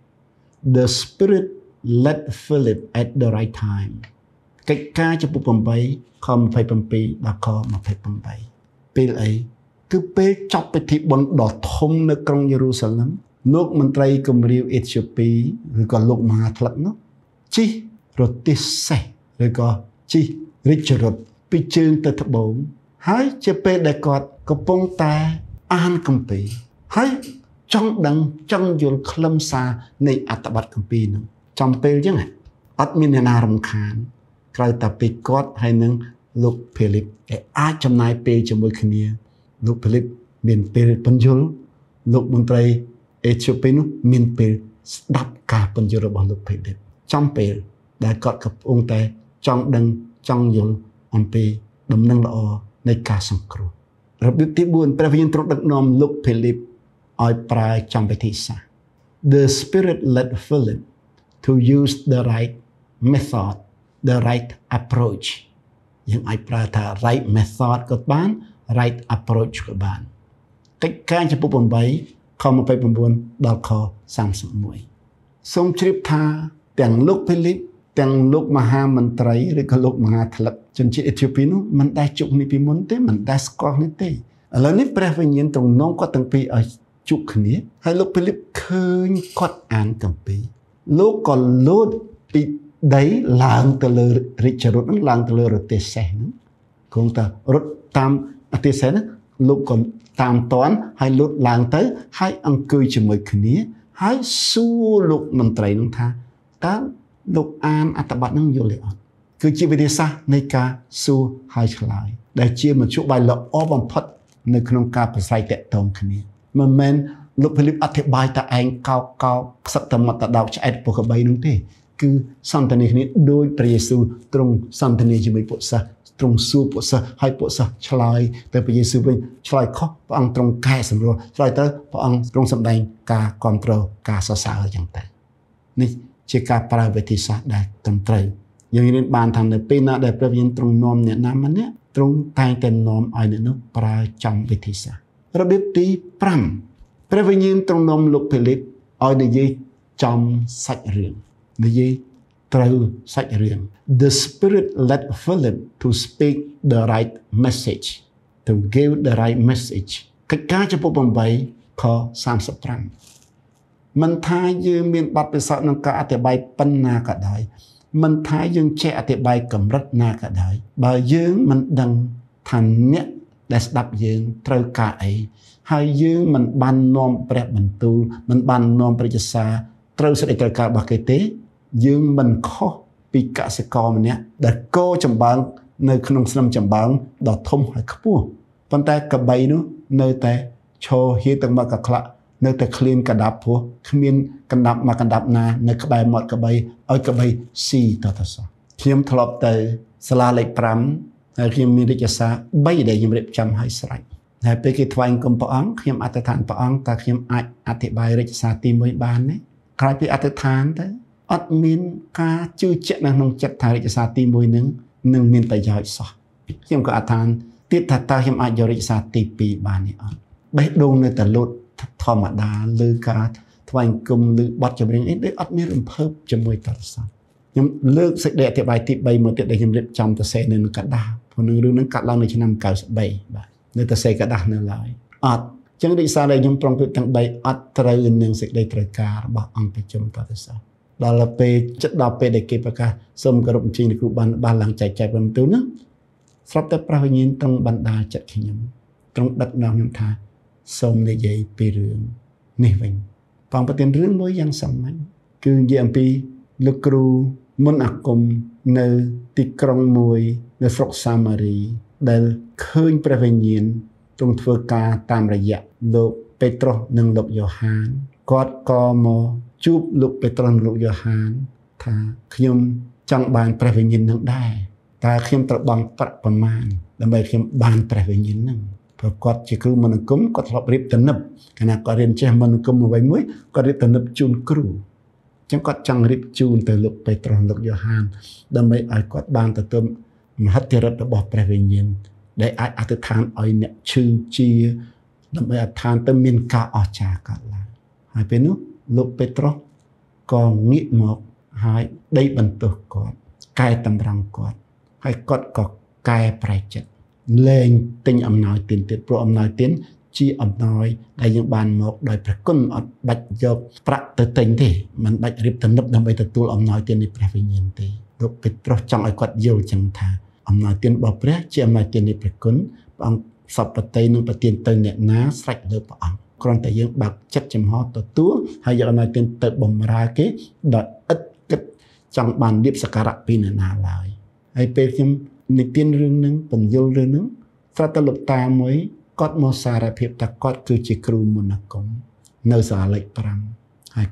The Spirit led Philip at the right time កិច្ចការចំពោះeightខtwenty-sevenដល់ខtwenty-eightពេលអីគឺពេលចប់ពិធីបុណ្យដ៏ធំនៅក្រុងយេរូសាឡឹមលោកមន្ត្រីគម្រាវអេធីអូពីឬក៏លោកមហាថ្លឹកនោះជិះរទេះសេះឬក៏ជិះរាជរថពីជើងទៅត្បូងហើយជាពេលដែលគាត់កំពុងតែអានគម្ពីរហើយចង់ដឹងចង់យល់ខ្លឹមសារនៃអត្ថបទគម្ពីរនោះចំពេលអញ្ចឹងអត់មានអ្នកណារំខានក្រៅតែពីគាត់ហើយនឹងលោកភីលីបដែលអាចចំណាយពេលជាមួយគ្នាលោកភីលីបមានពេលពន្យល់លោកមន្ត្រីអេធីអូពីនោះមានពេល đáp cả phần dưរបស់លោកPhilip trongពេលដែលគាត់កំពុងតែចង់ដឹងចង់យល់អំពីដំណឹងល្អនៃការសង្គ្រោះរបៀបទីbốnព្រះវិញ្ញាណទ្រង់ដឹកនាំលោកPhilipឲ្យប្រើចំវិធីសាស្ត្រ The Spirit led Philip to use the right method the right approach យើងអាចប្រើថា right method ក៏បាន right approach ក៏បានកិច្ចការចំពោះ8ខ29ដល់ខ31សូមជ្រាបថាទាំងលោក Philip ទាំងលោកមហាមន្ត្រីឬក៏លោកមហាថ្លឹកជនជាតិអេធីូពីនោះមិនដែលជួបគ្នាពីមុនទេមិនដែលស្គាល់គ្នាទេឥឡូវនេះព្រះវិញ្ញាណទ្រង់នាំគាត់ទាំងពីរឲ្យជួបគ្នាហើយលោក Philip ឃើញគាត់អានគម្ពីរលោកក៏លោតពីដីឡើងទៅលើរាជរថហ្នឹងឡើងទៅលើរទេះសេះហ្នឹងគង់តែរត់តាមរទេះសេះហ្នឹងលោកក៏តាមតន់ហើយលោតឡើងទៅហើយអង្គុយជាមួយគ្នាហើយសួរលោកមន្ត្រីនឹងថាតើលោកអានអត្ថបទនឹងយល់ទេអត់គឺជាវិធីសាស្ត្រនៃការសួរហើយឆ្លើយដែលជាមធ្យោបាយល្អបំផុតនៅក្នុងការប្រស្រ័យទាក់ទងគ្នាមិនមែនលោក Philip អធិប្បាយតែឯងកោកកោកសឹកតែមកតដោកឆ្អែតពោះកបីនោះទេគឺសន្តានាគ្នាដោយព្រះយេស៊ូវទ្រង់សន្តានាជាមួយពួកសិស្សទ្រង់សួរពួកសិស្សហើយពួកសិស្សឆ្លើយទៅព្រះយេស៊ូវវិញឆ្លើយខុសព្រះអង្គទ្រង់កែសម្រួលឆ្លើយទៅព្រះអង្គទ្រង់សម្ដែងការគ្រប់គ្រងការសរសើរអញ្ចឹងទៅនេះជាការប្រើវិធីសាស្ត្រដែលត្រឹមត្រូវយើងរៀនបានថានៅពេលណាដែលព្រះវិញ្ញាណទ្រង់នាំអ្នកណាម្នាក់ទ្រង់តែងតែនាំឲ្យអ្នកនោះប្រើចំវិធីសាស្ត្ររបៀបទី5ព្រះវិញ្ញាណទ្រង់នាំលោក Philip ឲ្យនិយាយចំសាច់រឿងនិយាយត្រូវសាច់រឿង The Spirit led Philip to speak the right message to give the right message កិច្ចការចំពោះ8ខ35មិនថាយើងមានបទពិសោធន៍ក្នុងការអធិប្បាយប៉ុណ្ណាក៏ដោយមិនថាយើងចេះអធិប្បាយកម្រិតណាក៏ដោយបើយើងមិនដឹងថាអ្នកដែលស្ដាប់យើងត្រូវការអីហើយយើងមិនបាននាំព្រះបន្ទូលមិនបាននាំព្រះជាសារត្រូវសេចក្តីត្រូវការរបស់គេទេយើងមិនខុសពីកសិករម្នាក់ដែលកោចម្បាំងនៅក្នុងស្នឹមចម្បាំងដ៏ធំហើយខ្ពស់ប៉ុន្តែកបីនោះនៅតែឈរហៀទាំងមកកក្លាក់នៅតែឃ្លានកណ្ដាប់ពោះគ្មានកណ្ដាប់មកកណ្ដាប់ណានៅក្បែរមាត់កបីឲ្យកបីស៊ីតទៅសោះខ្ញុំធ្លាប់ទៅសាលាលេខ5ហើយខ្ញុំមានរាជសារ3ដែលខ្ញុំរៀបចំឲ្យស្រេចហើយពេលគេថ្វាយអង្គមព្រះអង្គខ្ញុំអធិដ្ឋានព្រះអង្គតើខ្ញុំអាចអធិប្បាយរាជសារទី1បានទេក្រោយពីអធិដ្ឋានទៅអត់មានការជឿជាក់នៅក្នុងចិត្តថារាជសារទី1នឹងនឹងមានប្រយោជន៍សោះខ្ញុំក៏អធិដ្ឋានទៀតថាតើខ្ញុំអាចយករាជសារទី2បានទេអត់បេះដូងនៅតែលូតធម្មតាលើការថ្វាយអង្គមឬបទចម្រៀងអីដូចអត់មានរំភើបជាមួយតរស័ព្ទខ្ញុំលើកសេចក្តីអធិប្បាយទី3មកទៀតដែលខ្ញុំរៀបចំទៅសេនៅក្នុងកដាស់ព្រោះនឹងរឿងហ្នឹងកាត់ឡើងនៅឆ្នាំ93បាទនៅតែសេកដាស់នៅឡើយអត់អញ្ចឹងរាជសារដែលខ្ញុំប្រុងប្រយ័ត្នទាំង3អត់ត្រូវនឹងសេចក្តីត្រូវការរបស់អង្គប្រជុំតរស័ព្ទដល់ពេលចិត្តដល់ពេលដែលគេប្រកាសសូមគោរពអញ្ជើញលោកគ្រូបានបានឡើងចែកចាយបន្ទូលនោះស្រាប់តែព្រះវិញ្ញាណទ្រង់បណ្ដាលចិត្តខ្ញុំទ្រង់ដឹកនាំខ្ញុំថាសូមនិយាយពីរឿងនេះវិញបងប្រទានរឿងមួយយ៉ាងសាមញ្ញគឺនិយាយអំពីលោកគ្រូមុនអាគមនៅទីក្រុងមួយនៅស្រុកសាម៉ារីដែលឃើញព្រះវិញ្ញាណទ្រង់ធ្វើការតាមរយៈលោកពេត្រុសនិងលោកយ៉ូហានគាត់ក៏មកជួបលោកពេត្រុសនិងលោកយ៉ូហានថាខ្ញុំចង់បានព្រះវិញ្ញាណនឹងដែរតើខ្ញុំត្រូវបង់ប្រាក់ប្រមាណដើម្បីខ្ញុំបានព្រះវិញ្ញាណនឹងព្រោះគាត់ជាគ្រូមន្តអាគមគាត់ធ្លាប់រៀបទំនិបកាលណាគាត់រៀនចេះមន្តអាគមអ្វីមួយគាត់រៀបទំនិបជូនគ្រូអញ្ចឹងគាត់ចង់រៀបជូនទៅលោកពេត្រុសលោកយ៉ូហានដើម្បីឲ្យគាត់បានទទួលមហិទ្ធិឫទ្ធិរបស់ព្រះវិញ្ញាណដែលអាចអធិដ្ឋានឲ្យអ្នកឈឺជាដើម្បីអធិដ្ឋានទៅមានការអស្ចារ្យកើតឡើងហើយពេលនោះលោកពេត្រុសក៏ងាកមកហើយដេកបន្ទោសគាត់កែតម្រង់គាត់ហើយគាត់ក៏កែប្រែចិត្តលែងទិញអំណោយទានទៀតព្រោះអំណោយទានជាអំណោយដែលយើងបានមកដោយព្រះគុណអត់បាច់យកប្រាក់ទៅទិញទេមិនបាច់រៀបទំនិបដើម្បីទទួលអំណោយទាននៃព្រះវិញ្ញាណទេលោកពេត្រុសចង់ឲ្យគាត់យល់ចឹងថាអំណោយទានរបស់ព្រះជាអំណោយទាននៃព្រះគុណព្រះអង្គសពតិនឹងប្រទានទៅអ្នកណាស្រេចលើព្រះអង្គគ្រាន់តែយើងបើកចិត្តចំហទទួលហើយយកអំណោយទានទៅបម្រើគេដោយឥតគិតចង់បានលៀបសក្ការៈពីអ្នកណាឡើយហើយពេលខ្ញុំនិទានរឿងហ្នឹងបញ្យល់រឿងហ្នឹងស្រាប់តែលោកតាមួយគាត់មកសារភាពថាគាត់គឺជាគ្រូមន្តអាគមនៅសាលាលេខ5ហើយគាត់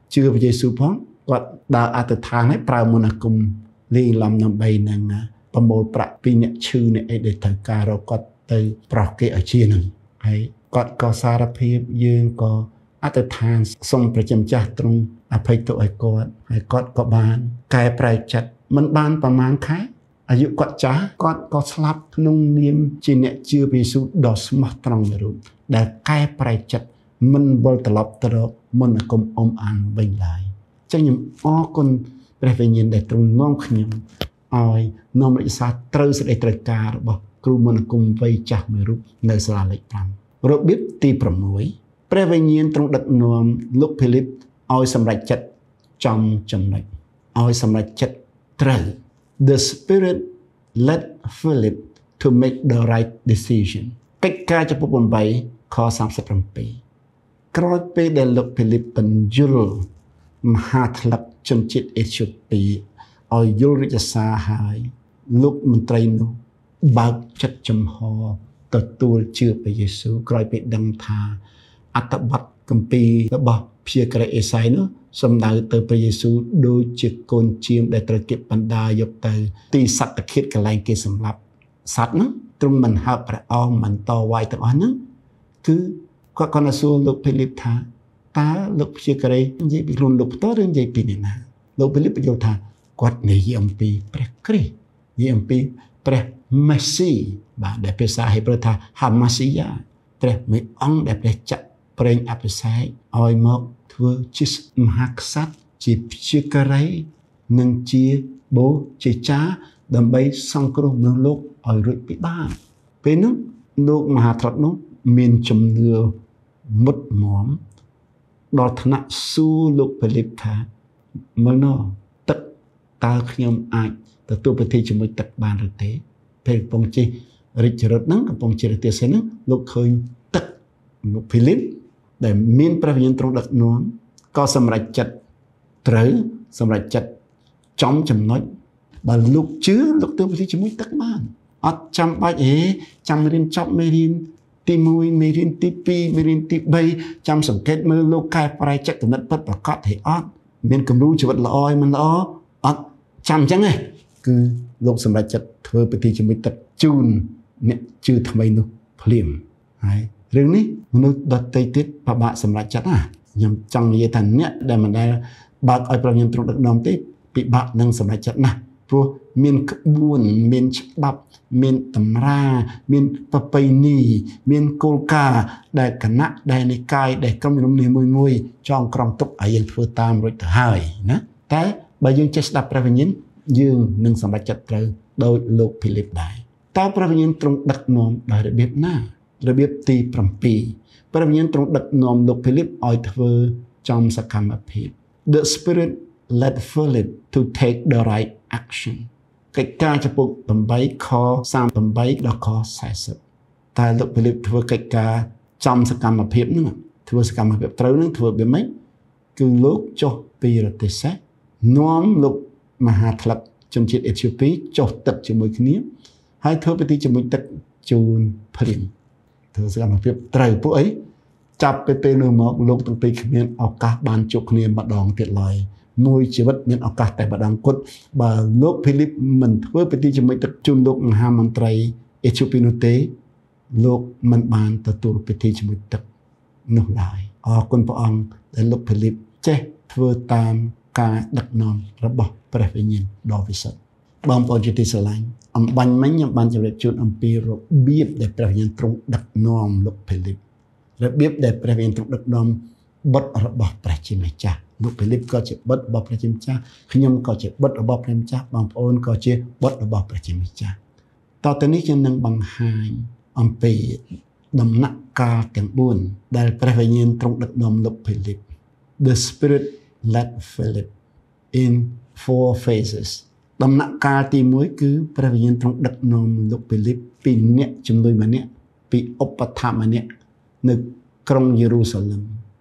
chưa về Giêsu phong quạt đào ở từ tháng ấy prao môn cùng liên làm nằm bay năng bầm bồ bạc pin nhẹ chư này để thời ca rồi quạt từ bọc cái ở chia nè hay quạt có sa ra phê dương có ở từ tháng xongประจำจักตรงอภัยตัวไอ้กอดไอ้กอดก็บานกายปลายจัดมันบานประมาณแค่อายุกอดจ้ากอดก็สลับนุ่งนิ่มจีเนเชื่อไปสู่ดอกสมัตรงไม่รู้แต่กายปลายจัดมันบอลตลบตลบมันกลมอมอันใบลายจังยังอ้อคนประเพณีได้ตรงน้องขยมอ้อยน้องริษาตรึกเสด็จตรการบอกครูมันกลมใบจักไม่รู้ในสลาเล็กพลังรูปบิบตีประมวยประเพณีตรงดักนวมลูกพิลิปอ้อยสำหรับจัดจอมจำเลยอ้อยสำหรับจัดตรึก The Spirit led Philip to make the right decision កិច្ចការចំពោះបំបីខสามสิบปีក្រោយពេលដែលលោកភីលីបបញ្យល់មហាថ្លឹកជនជាតិអេធីអូពីឲ្យយល់រាជសារហើយលោកមន្ត្រីនោះបើកចិត្តចំហទទួលជឿព្រះយេស៊ូវក្រោយពេលដឹងថាអត្ថបទគម្ពីររបស់ព្យាក្រឹតអេសាយនោះសំដៅទៅព្រះយេស៊ូវដូចជាកូនជៀមដែលត្រូវគេបណ្ដាយកទៅទីសត្វឃាតកន្លែងគេសម្លាប់សត្វហ្នឹងទ្រង់មិនហើបព្រះអង្គមិនតវ៉ាយទាំងអស់ហ្នឹងគឺគាត់គាត់សួរលោកភីលីបថាតើលោកព្យាក្រឹតនិយាយពីខ្លួនលោកផ្ទាល់ឬនិយាយពីអ្នកណាលោកភីលីបបញ្យល់ថាគាត់និយាយអំពីព្រះគ្រីស្ទនិយាយអំពីព្រះមេស៊ីបាទដែលភាសាហេប្រឺថាហាម៉ាស៊ីយ៉ាព្រះមេអង្គដែលព្រះចាក់ប្រេងអភិសេកឲ្យមកធ្វើជាមហាក្សត្រជាព្យាក្រឹតនិងជាបូជាចាដើម្បីសង្គ្រោះមនុស្សលោកឲ្យរួចពីបាបពេលនោះលោកមហាថ្លឹកនោះមានជំនឿមុតមមដល់ថ្នាក់សួរលោកភីលីបថាមើលណោះទឹកតើខ្ញុំអាចទទួលពិធីជាមួយទឹកបានឬទេពេលកំពុងជិះរិចរត់ហ្នឹងកំពុងជិះរទេះសេហ្នឹងលោកឃើញទឹកលោកភីលីបដែលមានព្រះវិញ្ញាណទ្រង់ដឹកនាំក៏សម្រេចចិត្តត្រូវសម្រេចចិត្តចំចំណុចបើលោកជឿលោកទៅពិធីជាមួយទឹកបានអត់ចាំបាច់ហេចាំរៀនចប់មេរៀនទីមួយមេរៀនទីពីរមេរៀនទីបីចាំសង្កេតមើលលោកកែប្រែចិត្តគំនិតពិតប្រកបទេអត់មានគំរូជីវិតល្អឲ្យមិនល្អអត់ចាំអញ្ចឹងទេគឺលោកសម្រេចចិត្តធ្វើពិធីជាមួយទឹកជូនអ្នកជឿថ្មីនោះភ្លាមហើយរឿងនេះមនុស្សដទៃទៀតពិបាកសម្រេចចិត្តណាខ្ញុំចង់និយាយថាអ្នកដែលមិនដែលបើកឲ្យប្រញាប់ទ្រង់ដឹកនាំទេពិបាកនឹងសម្រេចចិត្តណាស់ព្រោះមានក្បួនមានច្បាប់មានតម្រាមានប្រពៃណីមានគោលការណ៍ដែលគណៈដែលនិកាយដែលក្រុមជំនុំនេះមួយមួយចងក្រងទុកឲ្យយើងធ្វើតាមរួចទៅហើយណាតែបើយើងចេះស្ដាប់ព្រះវិញ្ញាណយើងនឹងសម្រេចចិត្តត្រូវដោយលោកភីលីបដែរតើព្រះវិញ្ញាណទ្រង់ដឹកនាំដោយរបៀបណារបៀបទី7ព្រះវិញ្ញាណទ្រង់ដឹកនាំលោកភីលីបឲ្យធ្វើចំសកម្មភាព The Spirit led Philip to take the right action កិច្ចការចំពោះ8ខសាមeightដល់ខfortyតែលោកភីលីបធ្វើកិច្ចការចំសកម្មភាពហ្នឹងធ្វើសកម្មភាពត្រូវហ្នឹងធ្វើបែបម៉េចគឺលោកចុះពីរទេះសេះនាំលោកមហាថ្លឹកជនជាតិអេធីអូពីចុះទឹកជាមួយគ្នាហើយធ្វើពិធីជាមួយទឹកជូនព្រាហ្មណ៍ធ្វើសកម្មភាពត្រូវពួកអីចាប់ទៅពេលនោះមកលោកទាំងពីរគ្មានឱកាសបានជួបគ្នាម្ដងទៀតឡើយមួយជីវិតមានឱកាសតែម្ដងគត់បើលោកភីលីបមិនធ្វើពិធីជាមួយទឹកជូនលោកមហាមន្ត្រីអេធីអូពីនោះទេលោកមិនបានទទួលពិធីជាមួយទឹកនោះឡើយអរគុណព្រះអង្គដែលលោកភីលីបចេះធ្វើតាមការដឹកនាំរបស់ព្រះវិញ្ញាណដ៏វិសុទ្ធបងប្អូនជាទីស្រឡាញ់អំបញ្ញមិញខ្ញុំបានជម្រាបជូនអំពីរបៀបដែលព្រះវិញ្ញាណទ្រង់ដឹកនាំលោកភីលីបរបៀបដែលព្រះវិញ្ញាណទ្រង់ដឹកនាំបុត្ររបស់ព្រះជាម្ចាស់លោកភីលីបក៏ជាបុត្ររបស់ព្រះជាម្ចាស់ខ្ញុំក៏ជាបុត្ររបស់ព្រះម្ចាស់បងប្អូនក៏ជាបុត្ររបស់ព្រះជាម្ចាស់តទៅនេះខ្ញុំនឹងបង្ហាញអំពីដំណាក់កាលទាំងfourដែលព្រះវិញ្ញាណទ្រង់ដឹកនាំលោកភីលីប The Spirit led Philip in four phases ដំណាក់កាលទីoneគឺព្រះវិញ្ញាណទ្រង់ដឹកនាំលោកភីលីបពីអ្នកជំនួយម្នាក់ពីឧបត្ថម្ភម្នាក់នៅក្រុងយេរូសាឡិម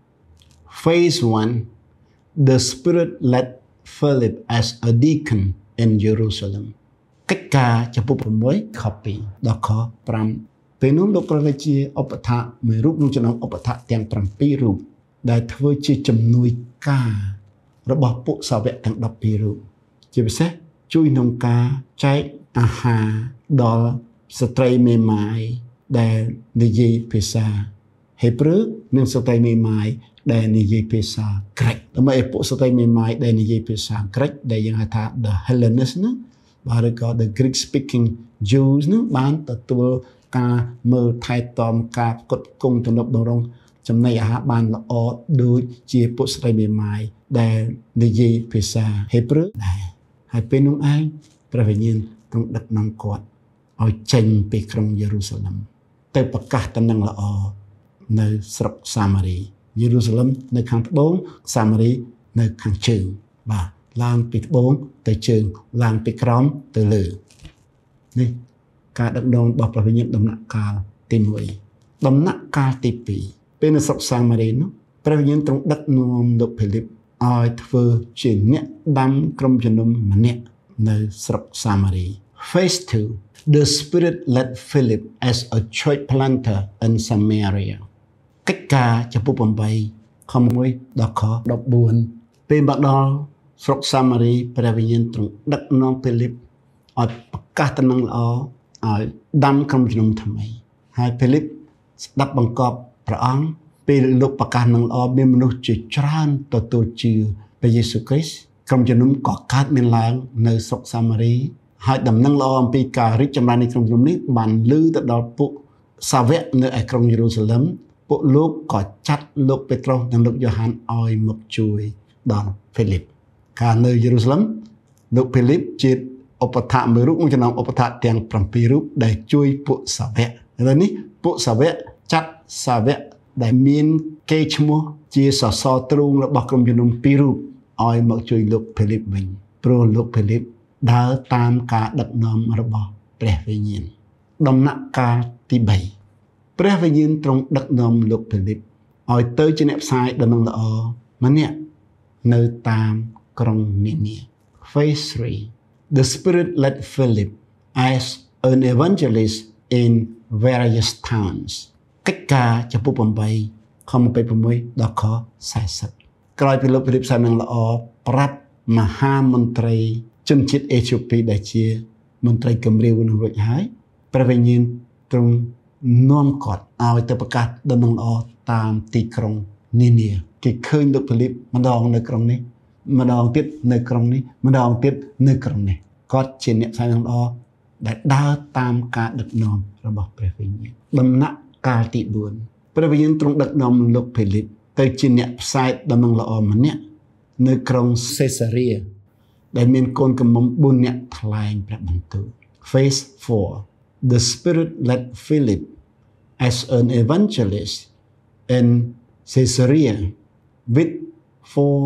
Phase one The Spirit led Philip as a deacon in Jerusalem កិច្ចការចំពោះ6ខtwoដល់ខfiveពេលនោះលោកប្រតិជាឧបត្ថម្ភមួយរូបក្នុងចំណោមឧបត្ថម្ភទាំងsevenរូបដែលធ្វើជាជំនួយការរបស់ពួកសាវកទាំងដប់ពីររូបជាពិសេសជួយក្នុងការចែកអាហារដល់ស្ត្រីមេម៉ាយដែលនិយាយភាសាហេប្រឺនិងស្ត្រីមេម៉ាយដែលនិយាយភាសាក្រិកដើម្បីឲ្យពួកស្ត្រីមេម៉ាយដែលនិយាយភាសាក្រិកដែលយើងហៅថា the Hellenists ណាបាទឬក៏ the Greek speaking Jews នឹងបានទទួលការមើលថែទាំការផ្គត់ផ្គង់ទំនុកបម្រុងចំណីអាហារបានល្អដូចជាពួកស្រីមេម៉ាយដែលនិយាយភាសាហេប្រឺដែរហើយពេលនោះឯងព្រះវិញ្ញាណទ្រង់ដឹកនាំគាត់ឲ្យចេញពីក្រុងយេរូសាឡិមទៅប្រកាសតំណែងល្អនៅស្រុកសាម៉ារីយេរូសាឡិមនៅខាងត្បូងសាម៉ារីនៅខាងជើងបាទឡើងពីត្បូងទៅជើងឡើងពីក្រោមទៅលើនេះការដឹកនាំរបស់ព្រះវិញ្ញាណដំណាក់កាលទីមួយដំណាក់កាលទីពីរពេលនៅស្រុកសាម៉ារីនោះព្រះវិញ្ញាណទ្រង់ដឹកនាំលោកភីលីបឲ្យធ្វើជាអ្នកដាំក្រុមជំនុំម្នាក់នៅស្រុកសាម៉ារី Phase two The Spirit led Philip as a church planter in Samaria កិច្ចការចំពោះeightខoneដល់ខfourteenពេលមកដល់ស្រុកសាម៉ារីព្រះវិញ្ញាណទ្រង់ដឹកនាំភីលីបឲ្យប្រកាសតំណែងល្អឲ្យដាំក្រុមជំនុំថ្មីហើយភីលីបស្ដាប់បង្គាប់ព្រះអង្គពេលលោកប្រកាសនឹងល្អមានមនុស្សជាច្រើនទទួលជឿព្រះយេស៊ូវគ្រីស្ទក្រុមជំនុំក៏កើតមានឡើងនៅស្រុកសាម៉ារីហើយដំណឹងល្អអំពីការរីកចម្រើននៃក្រុមជំនុំនេះបានឮទៅដល់ពួកសាវកនៅឯក្រុងយេរូសាឡិមពួកលោកក៏ចាត់លោកពេត្រុសនិងលោកយ៉ូហានឲ្យមកជួយដល់ភីលីបកាលនៅយេរូសាឡិមលោកភីលីបជាឧបថមួយរូបក្នុងឧបថទាំងsevenរូបដែលជួយពួកសាវកឥឡូវនេះពួកសាវកចាត់សាវកដែលមានកេរ្តិ៍ឈ្មោះជាសសរទ្រូងរបស់ក្រុមជំនុំពីររូបឲ្យមកជួយលោកភីលីបវិញព្រោះលោកភីលីបដើរតាមការដឹកនាំរបស់ព្រះវិញ្ញាណដំណាក់កាលទីthreeព្រះវិញ្ញាណទ្រង់ដឹកនាំលោកភីលីបឲ្យទៅជាអ្នកផ្សាយដំណឹងល្អម្នាក់នៅតាមក្រុងនានា Phase three The Spirit led Philip as an evangelist in various towns កិច្ចការចំពោះeightខtwenty-sixដល់ខfortyក្រោយពីលោកភីលីបសាននឹងល្អប្រាប់មហាមន្ត្រីជនជាតិអេធីអូពីដែលជាមន្ត្រីគម្រាវនឹងរួចហើយព្រះវិញ្ញាណទ្រង់នាំគាត់ឲ្យទៅប្រកាសដំណឹងល្អតាមទីក្រុងនានាគេឃើញលោកភីលីបម្ដងនៅក្រុងនេះម្ដងទៀតនៅក្រុងនេះម្ដងទៀតនៅក្រុងនេះគាត់ជាអ្នកផ្សាយដំណឹងល្អដែលដើរតាមការដឹកនាំរបស់ព្រះវិញ្ញាណដំណាក់កាលទីfourព្រះវិញ្ញាណទ្រង់ដឹកនាំលោកភីលីបទៅជាអ្នកផ្សាយដំណឹងល្អម្នាក់នៅក្រុងសេសារីដែលមានកូនកំមុំfourនាក់ថ្លែងព្រះបន្ទូល Phase four The Spirit led Philip as an evangelist in Caesarea with four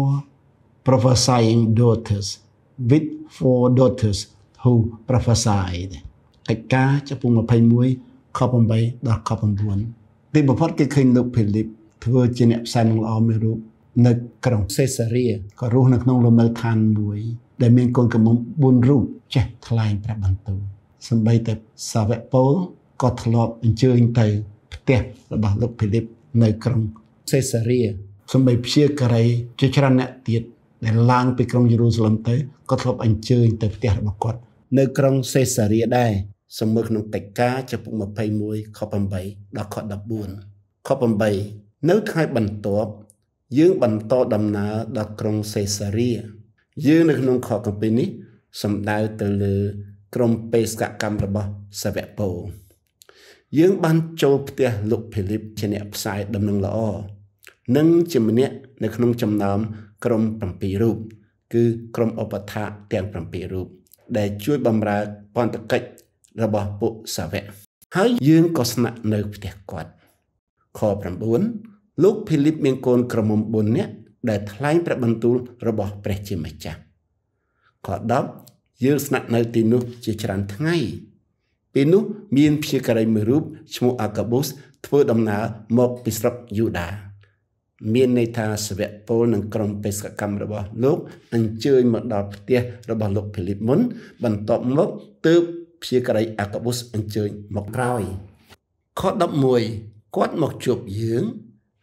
prophesying daughters with four daughters who prophesied កិច្ចការចំពោះtwenty-oneខeightដល់ខnineទីបំផុតគេឃើញលោកភីលីបធ្វើជាអ្នកផ្សាយនឹងល្អមួយរូបនៅក្រុងសេសារីក៏រស់នៅក្នុងលំនៅឋានមួយដែលមានកូនកំមុំfourរូបចេះថ្លែងព្រះបន្ទូលសម្បីតែសាវកពូលក៏ធ្លាប់អញ្ជើញទៅផ្ទះរបស់លោកភីលីបនៅក្រុងសេសារីសម្បីព្យាការីជាច្រើនអ្នកទៀតដែលឡើងពីក្រុងយេរូសាឡិមទៅក៏ធ្លាប់អញ្ជើញទៅផ្ទះរបស់គាត់នៅក្រុងសេសារីដែរសម្មើក្នុងកិច្ចការចំពោះtwenty-oneខeightដល់ខfourteenខeightនៅថ្ងៃបន្ទាប់យើងបន្តដំណើរដល់ក្រុងសេសារីយើងនៅក្នុងខគម្ពីរនេះសំដៅទៅលើក្រុមបេសកកម្មរបស់សាវកពូលយើងបានចូលផ្ទះលោកភីលីបជាអ្នកផ្សាយដំណឹងល្អនិងជាម្នាក់នៅក្នុងចំណោមក្រុមsevenរូបគឺក្រុមឧបថទាំងsevenរូបដែលជួយបម្រើបន្តកិច្ចរបស់ពួកសាវកហើយយើងក៏ស្នាក់នៅផ្ទះគាត់ខnineលោកភីលីបមានកូនក្រមុំfourនាក់ដែលថ្លែងព្រះបន្ទូលរបស់ព្រះជាម្ចាស់ខtenយើងស្នាក់នៅទីនោះជាច្រើនថ្ងៃពេលនោះមានព្យាការីមួយរូបឈ្មោះអាកាបូសធ្វើដំណើរមកពីស្រុកយូដាមានន័យថាសាវកពូលនិងក្រុមបេសកកម្មរបស់លោកអញ្ជើញមកដល់ផ្ទះរបស់លោកភីលីបមុនបន្ទាប់មកទើបព្យាការីអាកាបូសអញ្ជើញមកក្រោយខelevenគាត់មកជួបយើង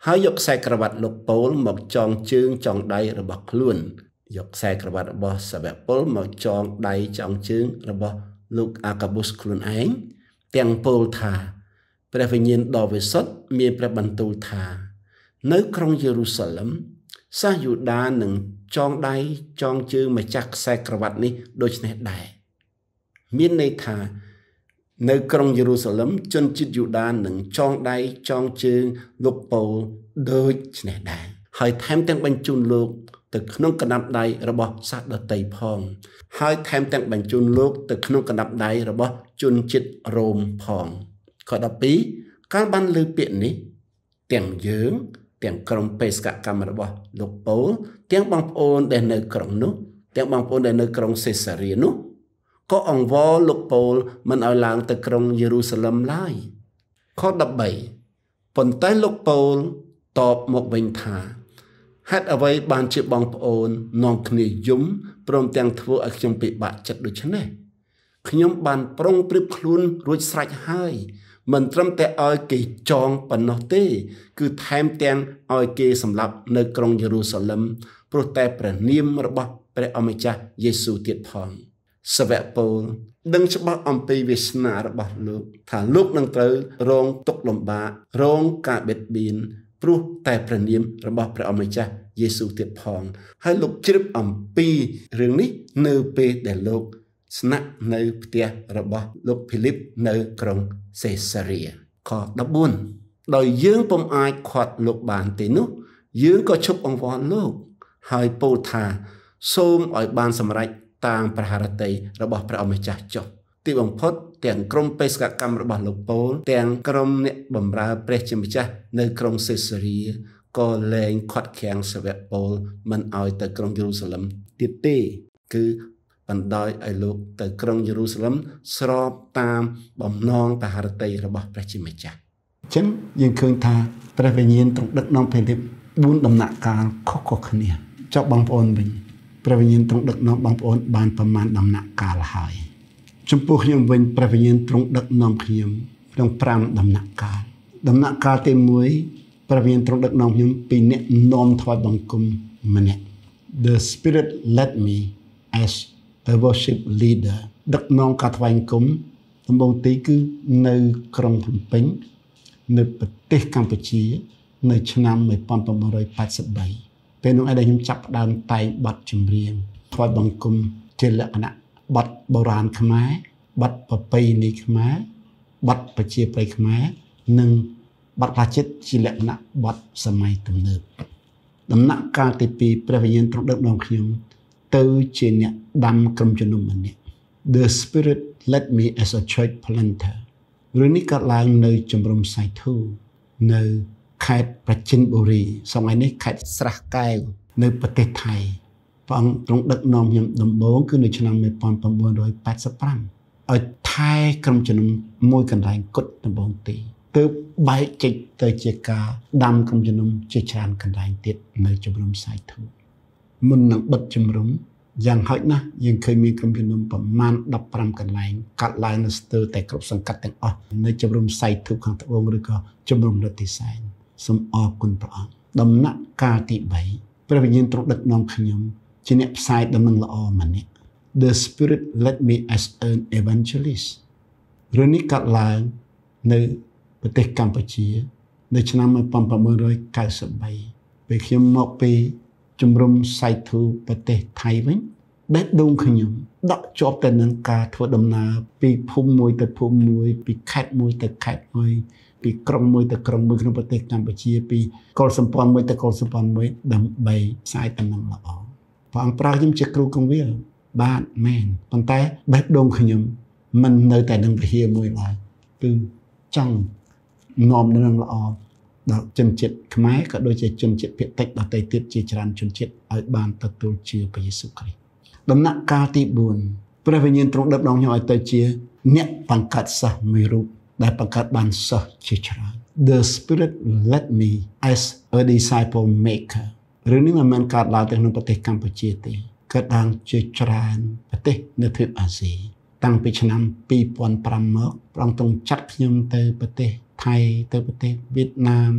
ហើយយកខ្សែក្រវ៉ាត់លោកប៉ូលមកចងជើងចងដៃរបស់ខ្លួនយកខ្សែក្រវ៉ាត់របស់សាវកពលមកចងដៃចងជើងរបស់លោកអាកាប៊ូសខ្លួនឯងទាំងពោលថាព្រះវិញ្ញាណដ៏វិសុទ្ធមានព្រះបន្ទូលថានៅក្រុងយេរូសាឡឹមសាសយូដានឹងចងដៃចងជើងម្ចាស់ខ្សែក្រវ៉ាត់នេះដូចនេះដែរមានន័យថានៅក្រុងយេរូសាឡឹមជនជាតិយូដានឹងចងដៃចងជើងលោកប៉ូលដូចនេះដែរហើយថែមទាំងបញ្ជូនលោកទៅក្នុងកណ្ដាប់ដៃរបស់សាសដតីផងហើយថែមទាំងបញ្ជូនលោកទៅក្នុងកណ្ដាប់ដៃរបស់ជនជាតិរ៉ូមផងខដប់ពីរកាលបានលើពាក្យនេះទាំងយើងទាំងក្រុមបេសកកម្មរបស់លោកប៉ូលទាំងបងប្អូនដែលនៅក្រុងនោះទាំងបងប្អូនដែលនៅក្រុងសេសារៀនោះក៏អង្វរលោកប៉ូលមិនឲ្យឡើងទៅក្រុងយេរូសាឡឹមឡើយខដប់បីប៉ុន្តែលោកប៉ូលតបមកវិញថាហេតុអ្វីបានជាបងប្អូននាំគ្នាយំព្រមទាំងធ្វើឲ្យខ្ញុំពិបាកចិត្តដូច្នេះខ្ញុំបានប្រុងប្រៀបខ្លួនរួចស្រេចហើយមិនត្រឹមតែឲ្យគេចងប៉ុណ្ណោះទេគឺថែមទាំងឲ្យគេសម្លាប់នៅក្រុងយេរូសាឡឹមព្រោះតែព្រះនាមរបស់ព្រះអម្ចាស់យេស៊ូវទៀតផងសាវកប៉ូលដឹងច្បាស់អំពីវាសនារបស់លោកថាលោកនឹងត្រូវរងទុក្ខលំបាករងការបៀតបៀនព្រោះតែព្រះនាមរបស់ព្រះអម្ចាស់យេស៊ូវទៀតផងហើយលោកជ្រាបអំពីរឿងនេះនៅពេលដែលលោកស្នាក់នៅផ្ទះរបស់លោកភីលីបនៅក្រុងសេសារៀខដប់បួនដោយយើងពុំអាចខាត់លោកបានទេនោះយើងក៏ឈប់អង្វរលោកហើយពោលថាសូមឲ្យបានសម្រេចតាមព្រះハរតីរបស់ព្រះអម្ចាស់ចុះទីបំផុតទាំងក្រុមបេសកកម្មរបស់លោកប៉ូលទាំងក្រុមអ្នកបម្រើព្រះជាម្ចាស់នៅក្រុងសេសារៀក៏លែងខាត់ខាំងសាវកប៉ូលមិនឲ្យទៅក្រុងយេរូសាឡឹមទៀតទេគឺបណ្ដោយឲ្យលោកទៅក្រុងយេរូសាឡឹមស្របតាមបំណងព្រះハរតីរបស់ព្រះជាម្ចាស់អញ្ចឹងយើងឃើញថាព្រះវិញ្ញាណទ្រង់ដឹកនាំព្រះរាជបួនដំណាក់កាលខុសៗគ្នាចុះបងប្អូនវិញព្រះវិញ្ញាណទ្រង់ដឹកនាំបងប្អូនបានប្រមាណដំណាក់កាលហើយចំពោះខ្ញុំវិញព្រះវិញ្ញាណទ្រង់ដឹកនាំខ្ញុំក្នុងប្រាំដំណាក់កាលដំណាក់កាលទីមួយព្រះវិញ្ញាណទ្រង់ដឹកនាំខ្ញុំពីអ្នកនាំថ្វាយបង្គំម្នាក់ The Spirit led me as a worship leader ដឹកនាំការថ្វាយបង្គំដំបូងទីគឺនៅក្រុងភ្នំពេញនៅប្រទេសកម្ពុជានៅឆ្នាំmột nghìn chín trăm tám mươi baពេលនោះឯងខ្ញុំចាប់ផ្ដើមតែងបទចម្រៀងថ្វាយបង្គំជាលក្ខណៈបទបុរាណខ្មែរបទប្រពៃណីខ្មែរបទប្រជាប្រិយខ្មែរនិងបទខ្លះចិត្តជាលក្ខណៈបទសម័យទំនើបដំណាក់កាលទីពីរព្រះវិញ្ញាណទ្រង់ដឹកនាំខ្ញុំទៅជាអ្នកដាំក្រុមជំនុំម្នាក់ The Spirit led me as a church planter រឿងនេះកើតឡើងនៅជំរំសៃធូនៅខេត្តប្រជិនបុរីសម័យនេះខេត្តស្រះកែវនៅប្រទេសថៃព្រះអង្គទ្រង់ដឹកនាំខ្ញុំដំបូងគឺនៅឆ្នាំmột nghìn chín trăm tám mươi lămឲ្យថែក្រុមជំនុំមួយកន្លែងគត់ដំបូងទីទើបបែកចេញទៅជាការដាំក្រុមជំនុំជាច្រើនកន្លែងទៀតនៅជំរំសៃធូមុននឹងបិទជំរំយ៉ាងហោចណាស់យើងឃើញមានក្រុមជំនុំប្រមាណដប់ប្រាំកន្លែងកាត់ឡើងនៅស្ទើរតែគ្រប់សង្កាត់ទាំងអស់នៅជំរំសៃធូខាងត្បូងឬក៏ជំរំរតិសែនសូមអរគុណព្រះអង្គដំណាក់កាលទីបីព្រះវិញ្ញាណទ្រង់ដឹកនាំខ្ញុំជាអ្នកផ្សាយដំណឹងល្អម្នាក់ The Spirit led me as an evangelist រឿងនេះកើតឡើងនៅប្រទេសកម្ពុជានៅឆ្នាំmột nghìn chín trăm chín mươi baពេលខ្ញុំមកពីជំរំសៃធូប្រទេសថៃវិញបេះដូងខ្ញុំដកជាប់ទៅនឹងការធ្វើដំណើរពីភូមិមួយទៅភូមិមួយពីខេត្តមួយទៅខេត្តមួយពីក្រុងមួយទៅក្រុងមួយក្នុងប្រទេសកម្ពុជាពីកុលសម្ព័ន្ធមួយទៅកុលសម្ព័ន្ធមួយដើម្បីផ្សាយដំណឹងល្អព្រះអង្គប្រើខ្ញុំជាគ្រូកងវិលបាទមែនប៉ុន្តែបេះដូងខ្ញុំមិននៅតែនឹងវិហារមួយឡើយគឺចង់នាំដំណឹងល្អដល់ជនជាតិខ្មែរក៏ដូចជាជនជាតិភាគតិចដទៃទៀតជាច្រើនជនជាតិឲ្យបានទទួលជឿព្រះយេស៊ូវគ្រីស្ទដំណាក់កាលទីបួនព្រះវិញ្ញាណទ្រង់ដឹកនាំខ្ញុំឲ្យទៅជាអ្នកបង្កើតសិស្សមួយរូបដែលបង្កើតបានសិស្សជាច្រើន The Spirit led me as a disciple maker រឿងនេះមិនមែនកើតឡើងតែក្នុងប្រទេសកម្ពុជាទេកើតឡើងជាច្រើនប្រទេសនៅទ្វីបអាស៊ីតាំងពីឆ្នាំtwo thousand fiveមកព្រះអង្គទ្រង់ចាត់ខ្ញុំទៅប្រទេសថៃទៅប្រទេសវៀតណាម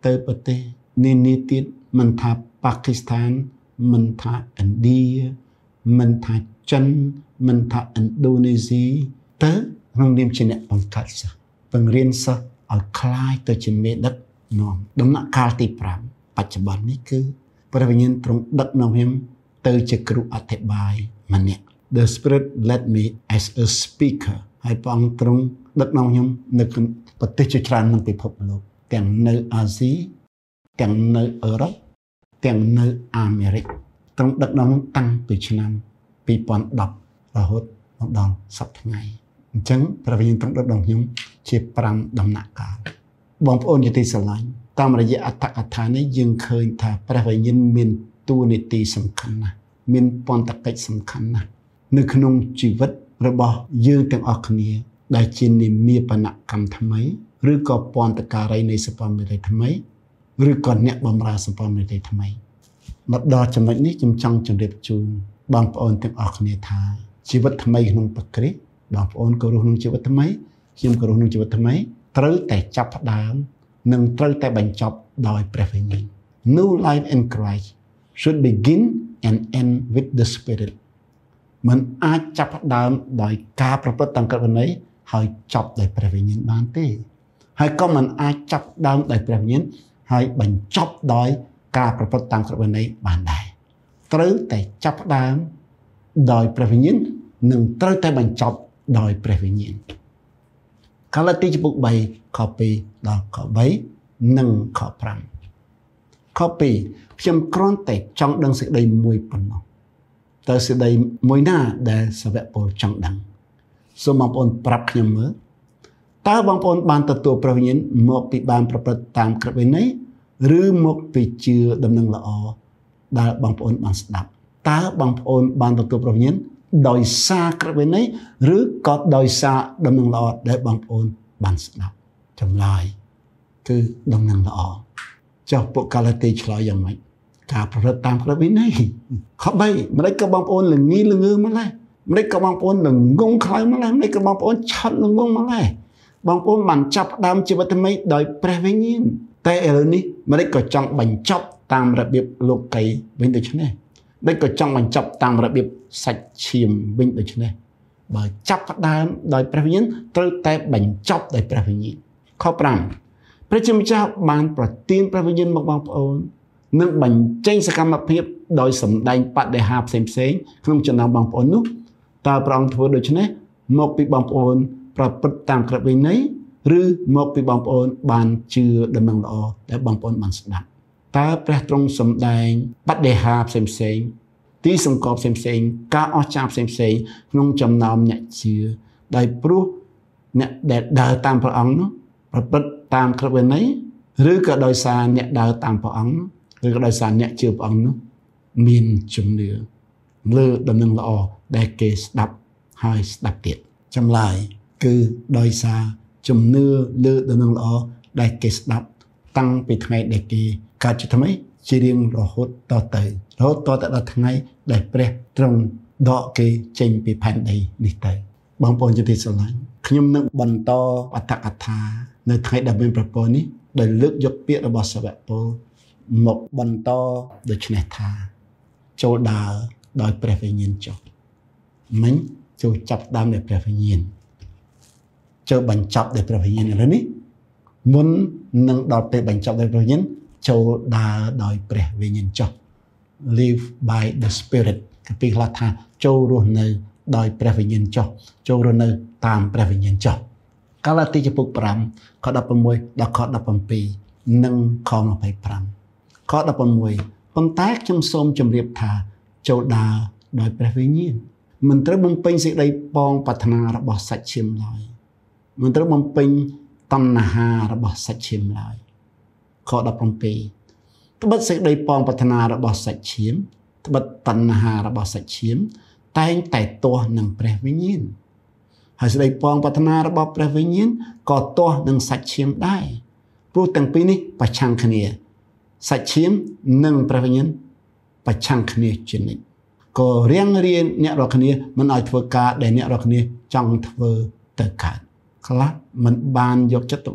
tới bờ tê nên ni tiết mình thà Pakistan mình thà India mình thà chân mình thà Indonesia tới không niệm trên bằng cách sao bằng riêng sao ở khai tới trên miền đất non đúng là khai tì pramปัจจุบันนี้คือประวิญญาณตรงดักน้องเฮมเตอจะกรุอธิบายมันเนี่ย The Spirit led me as a speaker ให้ฟังตรงดักน้องเฮมในประเทศจีนนั่งไปพบโลกแต่งในอาเซียแต่งในยุโรปแต่งในอเมริกตรงดักน้องตั้งปีชนปีปอนดับระหดมาดองสับทั้งไงจังประวิญญาณตรงดักน้องเฮมเชี่ยปรำดำหนักกาบองพระองค์จะตีสลายตามระยะอัตถกถานี้ยังเคยถ้าพระวิญญาณมีตัวนิติสำคัญนะมีปอนตะเกยสำคัญนะในขนมชีวิตระบอบยืนแต่งออกนี้ได้จินนิมีปนักกรรมทำไมหรือก็ปอนตะการในสปอมเมลัยทำไมหรือก่อนเนี่ยบำราสปอมเมลัยทำไมนับดอจำนวนนี้จำจังจำเรียบจูนบางปอนแต่งออกนี้ท่าชีวิตทำไมขนมปกติบางปอนก็รู้ขนมชีวิตทำไมคิมก็รู้ขนมชีวิตทำไมตรึแต่จับดามនឹងត្រូវតែបញ្ចប់ដោយព្រះវិញ្ញាណ New life in Christ should begin and end with the Spirit มันអាចចាប់ផ្ដើមដោយការប្រព្រឹត្តតាមក្រឹតវិន័យហើយចប់ដោយព្រះវិញ្ញាណបានទេហើយក៏មិនអាចចាប់ផ្ដើមដោយព្រះវិញ្ញាណហើយបញ្ចប់ដោយការប្រព្រឹត្តតាមក្រឹតវិន័យបានដែរត្រូវតែចាប់ផ្ដើមដោយព្រះវិញ្ញាណនិងត្រូវតែបញ្ចប់ដោយព្រះវិញ្ញាណកាឡាទីចំពុកបីខពីដល់ខបីនិងខប្រាំខពីខ្ញុំគ្រាន់តែចង់ដឹងសេចក្តីមួយប៉ុណ្ណោះតើសេចក្តីមួយណាដែលសាវកពលចង់ដឹងសូមបងប្អូនប្រាប់ខ្ញុំមើលតើបងប្អូនបានទទួលព្រះវិញ្ញាណមកពីបានប្រព្រឹត្តតាមក្រឹតវិន័យឬមកពីជឿដំណឹងល្អដែលបងប្អូនបានស្ដាប់តើបងប្អូនបានទទួលព្រះវិញ្ញាណដោយសារក្រឹតវិន័យឬក៏ដោយសារដំណឹងល្អដែលបងប្អូនបានស្ដាប់ចម្លើយគឺដំណឹងល្អចុះពួកកាឡាទីឆ្លើយយ៉ាងម៉េចការប្រព្រឹត្តតាមក្រឹតវិន័យខបីម្លេចក៏បងប្អូនល្ងីល្ងើម្លេះម្លេចក៏បងប្អូនល្ងងខ្លៅម្លេះម្លេចក៏បងប្អូនឆត់ល្ងងម្លេះបងប្អូនបានចាប់ផ្ដើមជីវិតថ្មីដោយព្រះវិញ្ញាណតែឥឡូវនេះម្លេចក៏ចង់បញ្ចប់តាមរបៀបលោកីវិញដូច្នេះម្លេចក៏ចង់បញ្ចប់តាមរបៀបសាច់ឈាមវិញដូច្នេះបើចាប់ផ្ដើមដោយព្រះវិញ្ញាណត្រូវតែបញ្ចប់ដោយព្រះវិញ្ញាណខប្រាំព្រះជាម្ចាស់បានប្រទានព្រះវិញ្ញាណមកបងប្អូននិងបញ្ចេញសកម្មភាពដោយសម្ដែងបដិហាផ្សេងផ្សេងក្នុងចំណោមបងប្អូននោះតើព្រះអង្គធ្វើដូច្នេះមកពីបងប្អូនប្រព្រឹត្តតាមក្រឹតវិន័យឬមកពីបងប្អូនបានជឿដំណឹងល្អដែលបងប្អូនបានស្ដាប់តើព្រះទ្រង់សម្ដែងបដិហាផ្សេងផ្សេងទីសង្កត់ផ្សេងផ្សេងការអស្ចារ្យផ្សេងផ្សេងក្នុងចំណោមអ្នកជឿដោយព្រោះអ្នកដែលដើរតាមព្រះអង្គនោះប្រព្រឹត្តតាមក្រឹតវិន័យឬក៏ដោយសារអ្នកដើរតាមព្រះអង្គឬក៏ដោយសារអ្នកជឿព្រះអង្គនោះមានជំនឿលើដំណឹងល្អដែលគេស្ដាប់ហើយស្ដាប់ទៀតចម្លើយគឺដោយសារជំនឿលើដំណឹងល្អដែលគេស្ដាប់តាំងពីថ្ងៃដែលគេកើតជាថ្មីជារៀងរហូតតទៅរហូតតទៅដល់ថ្ងៃដែលព្រះទ្រង់ដកគេចេញពីផែនដីនេះទៅបងប្អូនជាទីស្រឡាញ់ខ្ញុំនឹងបន្តអត្ថកថានៅថ្ងៃដែលមានប្រពន្ធនេះដែលលើកយកពាក្យរបស់សាវកពលមកបន្តដូចនេះថាចូលដើរដោយព្រះវិញ្ញាណចុះមិញចូលចាប់ដើមដោយព្រះវិញ្ញាណចូលបញ្ចប់ដោយព្រះវិញ្ញាណឥឡូវនេះមុននឹងដល់ពេលបញ្ចប់ដោយព្រះវិញ្ញាណចូលដើរដោយព្រះវិញ្ញាណចុះ live by the spirit គឺពីខ្លះថាចូលរស់នៅដោយព្រះវិញ្ញាណចុះចូលរស់នៅតាមព្រះវិញ្ញាណចុះកាឡាទីចំពុកប្រាំខដប់ប្រាំមួយដល់ខដប់ប្រាំពីរនិងខម្ភៃប្រាំខដប់ប្រាំមួយប៉ុន្តែខ្ញុំសូមជម្រាបថាចូលដើរដោយព្រះវិញ្ញាណមិនត្រូវបំពេញសេចក្តីប៉ងប្រាថ្នារបស់សាច់ឈាមឡើយមិនត្រូវបំពេញតណ្ហារបស់សាច់ឈាមឡើយខដប់ប្រាំពីរត្បិតសេចក្តីប៉ងប្រាថ្នារបស់សាច់ឈាមត្បិតតណ្ហារបស់សាច់ឈាមតែងតែទាស់នឹងព្រះវិញ្ញាណហើយសេចក្តីប៉ងប្រាថ្នារបស់ព្រះវិញ្ញាណក៏ទាស់នឹងសាច់ឈាមដែរព្រោះទាំងពីរនេះប្រឆាំងគ្នាសាច់ឈាមនិងព្រះវិញ្ញាណប្រឆាំងគ្នាជានិច្ចក៏រៀងរៀនអ្នករាល់គ្នាមិនឲ្យធ្វើការដែលអ្នករាល់គ្នាចង់ធ្វើទៅកើតខ្លះមិនបានយកចិត្តទុកដាក់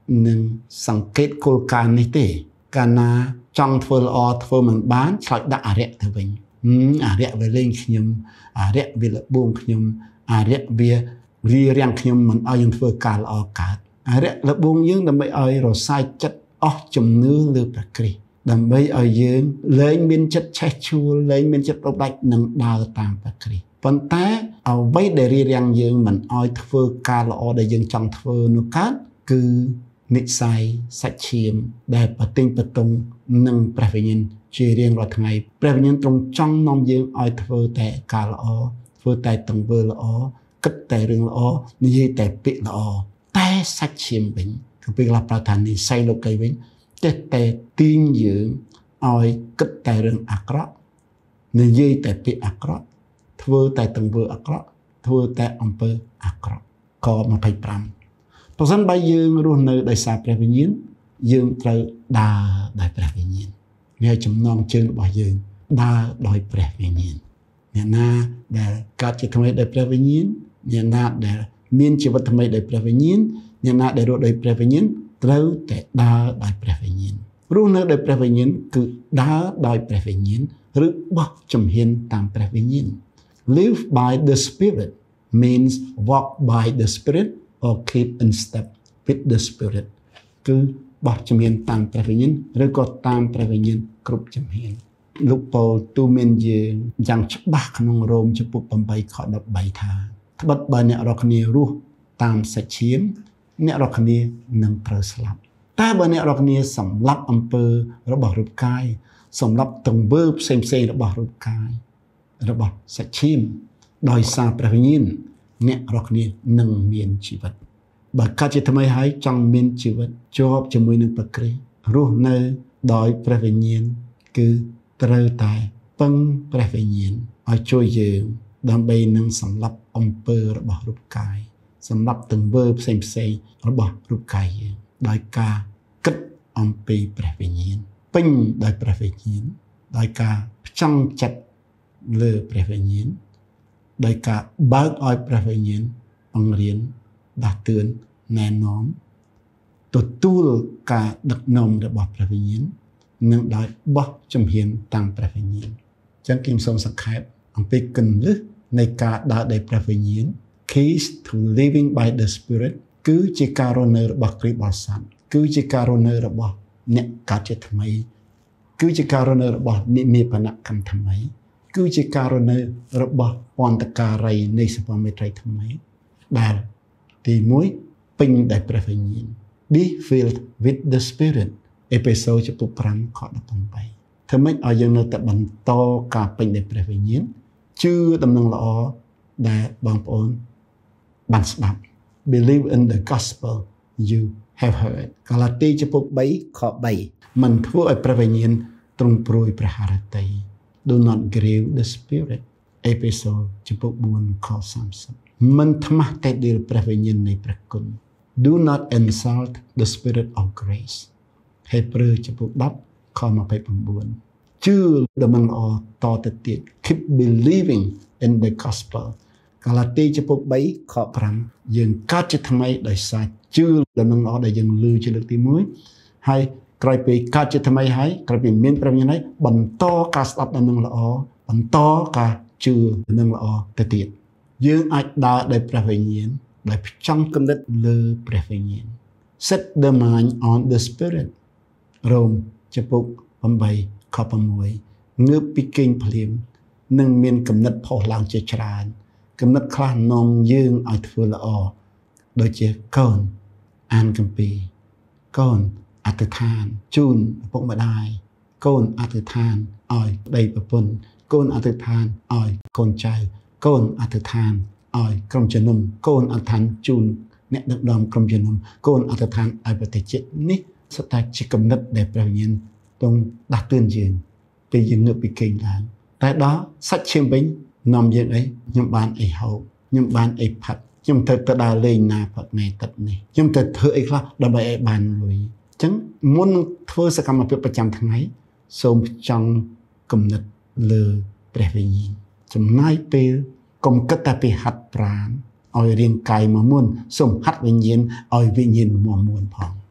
នឹងសង្កេតគោលការណ៍នេះទេកាលណាចង់ធ្វើល្អធ្វើមិនបានឆ្លើយដាក់អរិយទៅវិញអរិយវាលេងខ្ញុំអរិយវាលបួងខ្ញុំអរិយវាវារាំងខ្ញុំមិនឲ្យយើងធ្វើការល្អកើតអរិយលបួងយើងដើម្បីឲ្យរសាយចិត្តអស់ជំនឿលើព្រះគ្រីស្ទដើម្បីឲ្យយើងលែងមានចិត្តឆេះឆួលលែងមានចិត្តរំដាច់នឹងដើរតាមព្រះគ្រីស្ទប៉ុន្តែអ្វីដែលរារាំងយើងមិនឲ្យធ្វើការល្អដែលយើងចង់ធ្វើនោះកើតគឺនិស្ស័យសាច់ឈាមដែលប្រទិញប្រទង់នឹងព្រះវិញ្ញាណជារៀងរាល់ថ្ងៃព្រះវិញ្ញាណទ្រង់ចង់នាំយើងឲ្យធ្វើតែការល្អធ្វើតែទង្វើល្អគិតតែរឿងល្អនិយាយតែពាក្យល្អតែសាច់ឈាមវិញគឺពេលខ្លះប្រើថានិស្ស័យលោកីវិញតែតែទាញយើងឲ្យគិតតែរឿងអាក្រក់និយាយតែពាក្យអាក្រក់ធ្វើតែទង្វើអាក្រក់ធ្វើតែអំពើអាក្រក់កยี่สิบห้าប្រសិនបើយើងរស់នៅដោយសារព្រះវិញ្ញាណយើងត្រូវដើរដោយព្រះវិញ្ញាណវាចំណងជើងរបស់យើងដើរដោយព្រះវិញ្ញាណអ្នកណាដែលកើតជាថ្មីដោយព្រះវិញ្ញាណអ្នកណាដែលមានជីវិតថ្មីដោយព្រះវិញ្ញាណអ្នកណាដែលរស់ដោយព្រះវិញ្ញាណត្រូវតែដើរដោយព្រះវិញ្ញាណរស់នៅដោយព្រះវិញ្ញាណគឺដើរដោយព្រះវិញ្ញាណឬបោះជំហានតាមព្រះវិញ្ញាណ Live by the Spirit means walk by the Spirit or keep in step with the Spirit គឺបោះជំហានតាមព្រះវិញ្ញាណឬក៏តាមព្រះវិញ្ញាណគ្រប់ជំហានលោកប៉ូលទូមានយើងយ៉ាងច្បាស់ក្នុងរ៉ូមចំពុកeightខ13ថាត្បិតបើអ្នករាល់គ្នារស់តាមសាច់ឈាមអ្នករាល់គ្នានឹងត្រូវស្លាប់តែបើអ្នករាល់គ្នាសម្លាប់អំពើរបស់រូបកាយសម្លាប់ទង្វើផ្សេងផ្សេងរបស់រូបកាយរបស់សាច់ឈាមដោយសារព្រះវិញ្ញាណអ្នករាល់គ្នានឹងមានជីវិតបើកើតជាថ្មីហើយចង់មានជីវិតជាប់ជាមួយនឹងព្រះគ្រីស្ទរស់នៅដោយព្រះវិញ្ញាណគឺត្រូវតែពឹងព្រះវិញ្ញាណឲ្យជួយយើងដើម្បីនឹងសម្លាប់អំពើរបស់រូបកាយសម្លាប់ទង្វើផ្សេងផ្សេងរបស់រូបកាយយើងដោយការគិតអំពីព្រះវិញ្ញាណពេញដោយព្រះវិញ្ញាណដោយការផ្ចង់ចិត្តលើព្រះវិញ្ញាណដោយការបើកឲ្យព្រះវិញ្ញាណបង្រៀនដាស់តឿនណែនាំទទួលការដឹកនាំរបស់ព្រះវិញ្ញាណនិងដោយបោះជំហានតាមព្រះវិញ្ញាណអញ្ចឹងខ្ញុំសូមសង្ខេបអំពីគន្លឹះនៃការដើរដោយព្រះវិញ្ញាណ Keys to living by the Spirit គឺជាការរស់នៅរបស់គ្រីស្ទបរិស័ទគឺជាការរស់នៅរបស់អ្នកកើតជាថ្មីគឺជាការរស់នៅរបស់និមិត្តនកម្មថ្មីគឺជាការរស់នៅរបស់ពន្ធការីនៃសព្វមេត្រីថ្មីដែលទីមួយពេញដោយព្រះវិញ្ញាណ Be filled with the Spirit អេផេសូចំពុកfiveខeighteenធ្វើម៉េចឲ្យយើងនៅតែបន្តការពេញដោយព្រះវិញ្ញាណជឿដំណឹងល្អដែលបងប្អូនបានស្ដាប់ Believe in the gospel you have heard កាឡាទីចំពុកthreeខthreeមិនធ្វើឲ្យព្រះវិញ្ញាណទ្រង់ព្រួយព្រះハរតី Do not grieve the Spirit អេផេសូចំពុកfourខthirtyមិនថ្មាស់តែដៀលព្រះវិញ្ញាណនៃព្រះគុណ Do not insult the Spirit of grace ហេព្រើរចំពុកtenខtwenty-nineជឿដំណឹងល្អតទៅទៀត Keep believing in the gospel កាឡាទីចំពុកthreeខfiveយើងកើតជាថ្មីដោយសារជឿដំណឹងល្អដែលយើងឮជាលើកទីoneហើយក្រោយពីកើតជាថ្មីហើយក្រោយពីមានព្រះវិញ្ញាណហើយបន្តការស្ដាប់ដំណឹងល្អបន្តការជឿដំណឹងល្អទៅទៀតយើងអាចដើរដោយព្រះវិញ្ញាណដោយផ្ចង់គំនិតលើព្រះវិញ្ញាណ Set the mind on the Spirit រ៉ូមចំពុកeightខsixងើបពីគេងភ្លាមនឹងមានគំនិតផុសឡើងជាច្រើនគំនិតខ្លះនាំយើងឲ្យធ្វើល្អដូចជាកូនអានគម្ពីរកូនអធិដ្ឋានជូនឪពុកម្ដាយកូនអធិដ្ឋានឲ្យប្តីប្រពន្ធកូនអធិដ្ឋានឲ្យកូនចៅកូនអធិដ្ឋានឲ្យក្រុមជំនុំកូនអធិដ្ឋានជូនអ្នកដឹកនាំក្រុមជំនុំកូនអធិដ្ឋានឲ្យប្រទេសជាតិនេះសុទ្ធតែជាគំនិតដែលព្រះវិញ្ញាណទ្រង់ដាស់តឿនយើងពេលយើងងើបពីគេងឡើងតែដល់សាច់ឈាមវិញនាំយើងអីខ្ញុំបានអីហូបខ្ញុំបានអីផឹកខ្ញុំត្រូវទៅដើរលេងណាផឹកណែទឹកនេះខ្ញុំត្រូវធ្វើអីខ្លះដើម្បីឲ្យបានលុយអញ្ចឹងមុននឹងធ្វើសកម្មភាពប្រចាំថ្ងៃសូមចង់គំនិតលើព្រះវិញ្ញាណចំណាយពេលកុំគិតតែពីហាត់ប្រាណឲ្យរាងកាយមកមុនសូមហាត់វិញ្ញាណឲ្យវិញ្ញាណមកមុនផង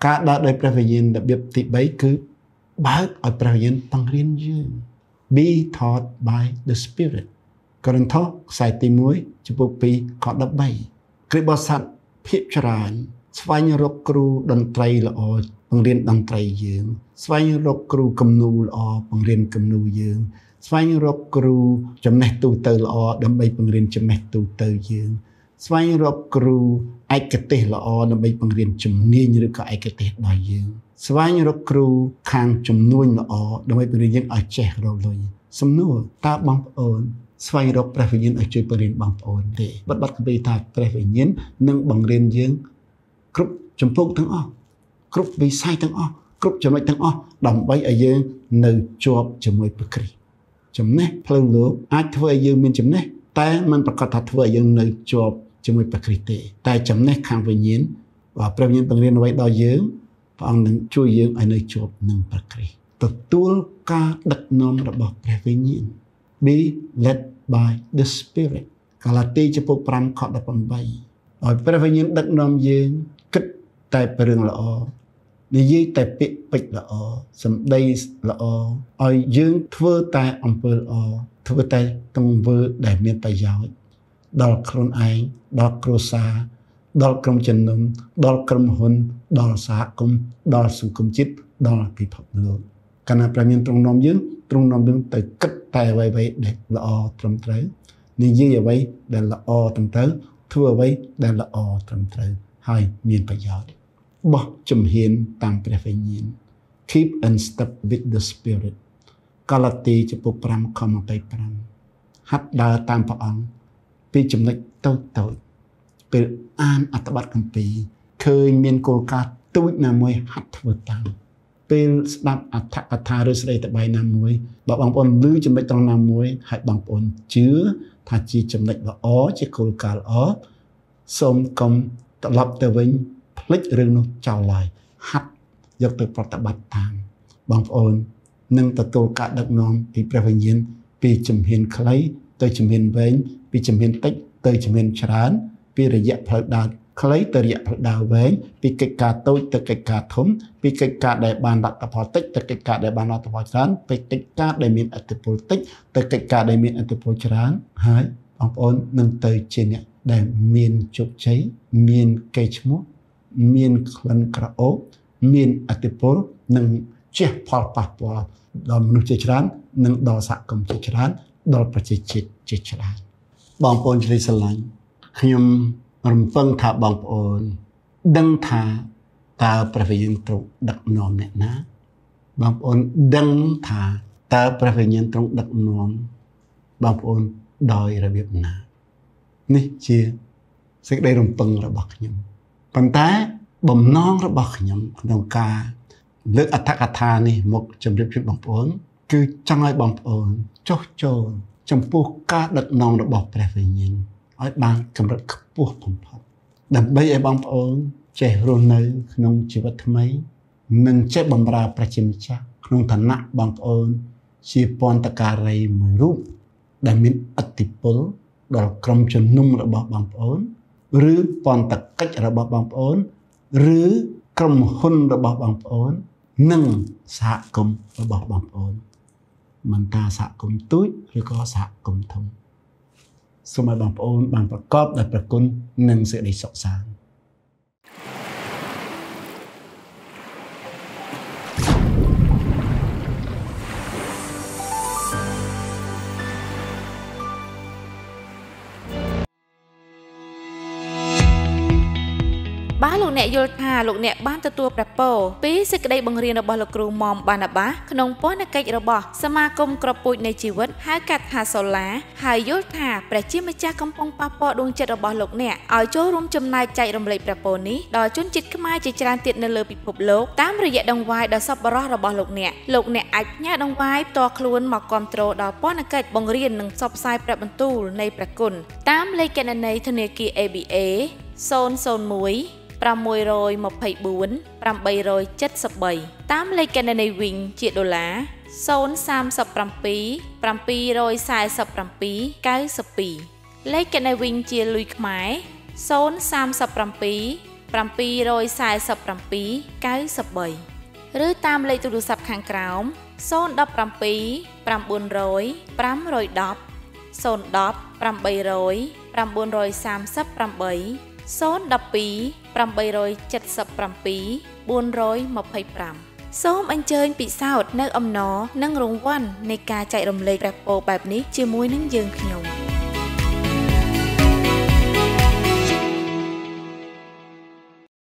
ការដើរដោយព្រះវិញ្ញាណរបៀបទី3គឺបើកឲ្យព្រះវិញ្ញាណបង្រៀនយើង be taught by the spirit កូរិនថូសខ្សែទី1ចំពោះ2ខ13គ្រីស្ទបរិស័ទភាគច្រើនស្វែងរកគ្រូតន្ត្រីល្អបង្រៀនតន្ត្រីយើងស្វែងរកគ្រូគំនូរល្អបង្រៀនគំនូរយើងស្វែងរកគ្រូចំណេះទូទៅល្អដើម្បីបង្រៀនចំណេះទូទៅយើងស្វែងរកគ្រូឯកទេសល្អដើម្បីបង្រៀនជំនាញឬក៏ឯកទេសដល់យើងស្វែងរកគ្រូខាងជំនួញល្អដើម្បីបង្រៀនយើងឲ្យចេះរកលុយសំណួរតើបងប្អូនស្វែងរកព្រះវិញ្ញាណឲ្យជួយបង្រៀនបងប្អូនទេបិទបទគម្ពីរថាព្រះវិញ្ញាណនឹងបង្រៀនយើងគ្រប់ចម្ពោះទាំងអស់គ្រប់វិស័យទាំងអស់គ្រប់ចំណុចទាំងអស់ដើម្បីឲ្យយើងនៅជាប់ជាមួយព្រះគ្រីស្ទចំណេះផ្លូវលោកអាចធ្វើឲ្យយើងមានចំណេះតែมันប្រកាសថាធ្វើឲ្យយើងនៅជាប់ជាមួយព្រះគ្រីស្ទទេតែចំណេះខាងវិញ្ញាណបើព្រះវិញ្ញាណបង្រៀនអ្វីដល់យើងព្រះអង្គនឹងជួយយើងឲ្យនៅជាប់នឹងព្រះគ្រីស្ទទទួលការដឹកនាំរបស់ព្រះវិញ្ញាណ be led by the spirit កាឡាទីចំពោះ5ខ18ឲ្យព្រះវិញ្ញាណដឹកនាំយើងគិតតែរឿងល្អនិយាយតែពាក្យពេចន៍ល្អសម្ដីល្អឲ្យយើងធ្វើតែអំពើល្អធ្វើតែទង្វើដែលមានប្រយោជន៍ដល់ខ្លួនឯងដល់គ្រួសារដល់ក្រុមជំនុំដល់ក្រុមហ៊ុនដល់សហគមន៍ដល់សង្គមជាតិដល់ពិភពលោកកាលណាព្រះមានទ្រង់នាំយើងទ្រង់នាំយើងទៅគិតតែអ្វីៗដែលល្អត្រឹមត្រូវនិយាយអ្វីដែលល្អត្រឹមត្រូវធ្វើអ្វីដែលល្អត្រឹមត្រូវហើយមានប្រយោជន៍បោះជំហានតាមព្រះវិញ្ញាណ keep in step with the spirit កាឡាទីចំពោះ5ខ25ហាត់ដើរតាមព្រះអង្គពីចំណុចតូចតូចពេលអានអត្ថបទគម្ពីរឃើញមានគោលការណ៍ទូចណាមួយហាត់ធ្វើតាមពេលស្ដាប់អត្ថកថាឬស្ដីតបាយណាមួយបើបងប្អូនឮចំណុចត្រង់ណាមួយហើយបងប្អូនជឿថាជាចំណុចល្អជាគោលការណ៍ល្អសូមកុំត្រឡប់ទៅវិញភ្លេចរឿងនោះចោលឡើយហាត់យកទៅប្រតិបត្តិតាមបងប្អូននឹងទទួលការដឹកនាំពីព្រះវិញ្ញាណពីជំហានខ្លីទៅជំហានវែងពីជំហានតិចទៅជំហានច្រើនពីរយៈផ្លូវដើរខ្លីទៅរយៈផ្លូវដើរវែងពីកិច្ចការតូចទៅកិច្ចការធំពីកិច្ចការដែលបានលទ្ធផលតិចទៅកិច្ចការដែលបានលទ្ធផលច្រើនពីកិច្ចការដែលមានឥទ្ធិពលតិចទៅកិច្ចការដែលមានឥទ្ធិពលច្រើនហើយបងប្អូននឹងទៅជាអ្នកដែលមានជោគជ័យមានកេរ្តិ៍ឈ្មោះមានក្លិនក្រអូបមានឥទ្ធិពលនិងជះផលប៉ះពាល់ដល់មនុស្សជាច្រើននិងដល់សហគមន៍ជាច្រើនដល់ប្រជាជាតិជាច្រើនបងប្អូនជ្រាបស្រឡាញ់ខ្ញុំរំពឹងថាបងប្អូនដឹងថាតើព្រះវិញ្ញាណទ្រង់ដឹកនាំអ្នកណាបងប្អូនដឹងថាតើព្រះវិញ្ញាណទ្រង់ដឹកនាំបងប្អូនដោយរបៀបណានេះជាសេចក្តីរំពឹងរបស់ខ្ញុំប៉ុន្តែបំណងរបស់ខ្ញុំក្នុងការលើកអត្ថកថានេះមកជម្រាបជូនបងប្អូនគឺចង់ឲ្យបងប្អូនចុះចូលចំពោះការដឹកនាំរបស់ព្រះវិញ្ញាណឲ្យបានកម្រិតខ្ពស់បំផុតដើម្បីឲ្យបងប្អូនចេះរស់នៅក្នុងជីវិតថ្មីនិងចេះបម្រើព្រះជាម្ចាស់ក្នុងឋានៈបងប្អូនជាពន្ធការីមួយរូបដែលមានឥទ្ធិពលដល់ក្រុមជំនុំរបស់បងប្អូនឬពន្ធកិច្ចរបស់បងប្អូនឬក្រុមហ៊ុនរបស់បងប្អូននិងសហគមន៍របស់បងប្អូនមិនថាសហគមន៍ទូចឬក៏សហគមន៍ធំសូមឲ្យបងប្អូនបានប្រកបដោយព្រះគុណនិងសេចក្តីសុខសាន្តបាទលោកអ្នកយល់ថាលោកអ្នកបានទទួលព្រះពរពីសេចក្តីបង្រៀនរបស់លោកគ្រូមុំបានណាបាក្នុងពន្ធកិច្ចរបស់សមាគមក្របពូជនៃជីវិតហៅកាត់ថាសូឡាហើយយល់ថាព្រះជាម្ចាស់កំពុងប៉ះពាល់ដួងចិត្តរបស់លោកអ្នកឲ្យចូលរួមចំណែកចែករំលែកព្រះពរនេះដល់ជនជាតិខ្មែរជាច្រើនទៀតនៅលើពិភពលោកតាមរយៈដង្វាយដ៏សប្បុរសរបស់លោកអ្នកលោកអ្នកអាចផ្ញើដង្វាយផ្ទាល់ខ្លួនមកគាំទ្រដល់ពន្ធកិច្ចបង្រៀននិងផ្សព្វផ្សាយព្រះបន្ទូលនៃព្រះគុណតាមលេខគណនីធនាគារ A B A ศูนย์ ศูนย์ មួយ 624 873 តាមលេខគណនីវិញជាដុល្លារ ศูนย์ สาม เจ็ด เจ็ด สี่ สี่ เจ็ด เก้า สอง លេខគណនីវិញជាលុយខ្មែរ ศูนย์ สาม เจ็ด เจ็ด หប្រាំពីររយសែសិបប្រាំពីរ កៅសិបបី ឬតាមលេខទូរស័ព្ទខាងក្រោម ศูนย์ หนึ่ง เจ็ด เก้า 9 0 0 5 1 0 ศูนย์ หนึ่ง แปด เก้า เก้า สาม แปด เก้า ศูนย์ หนึ่ง สอง แปด เจ็ด เจ็ด แปด สี่ ยี่สิบ ห้า សូមអញ្ជើញពិសោធន៍នៅអំណរនិងរង្វាន់នៃការចែករំលែកព្រះពរបែបនេះជាមួយនឹងយើងខ្ញុំ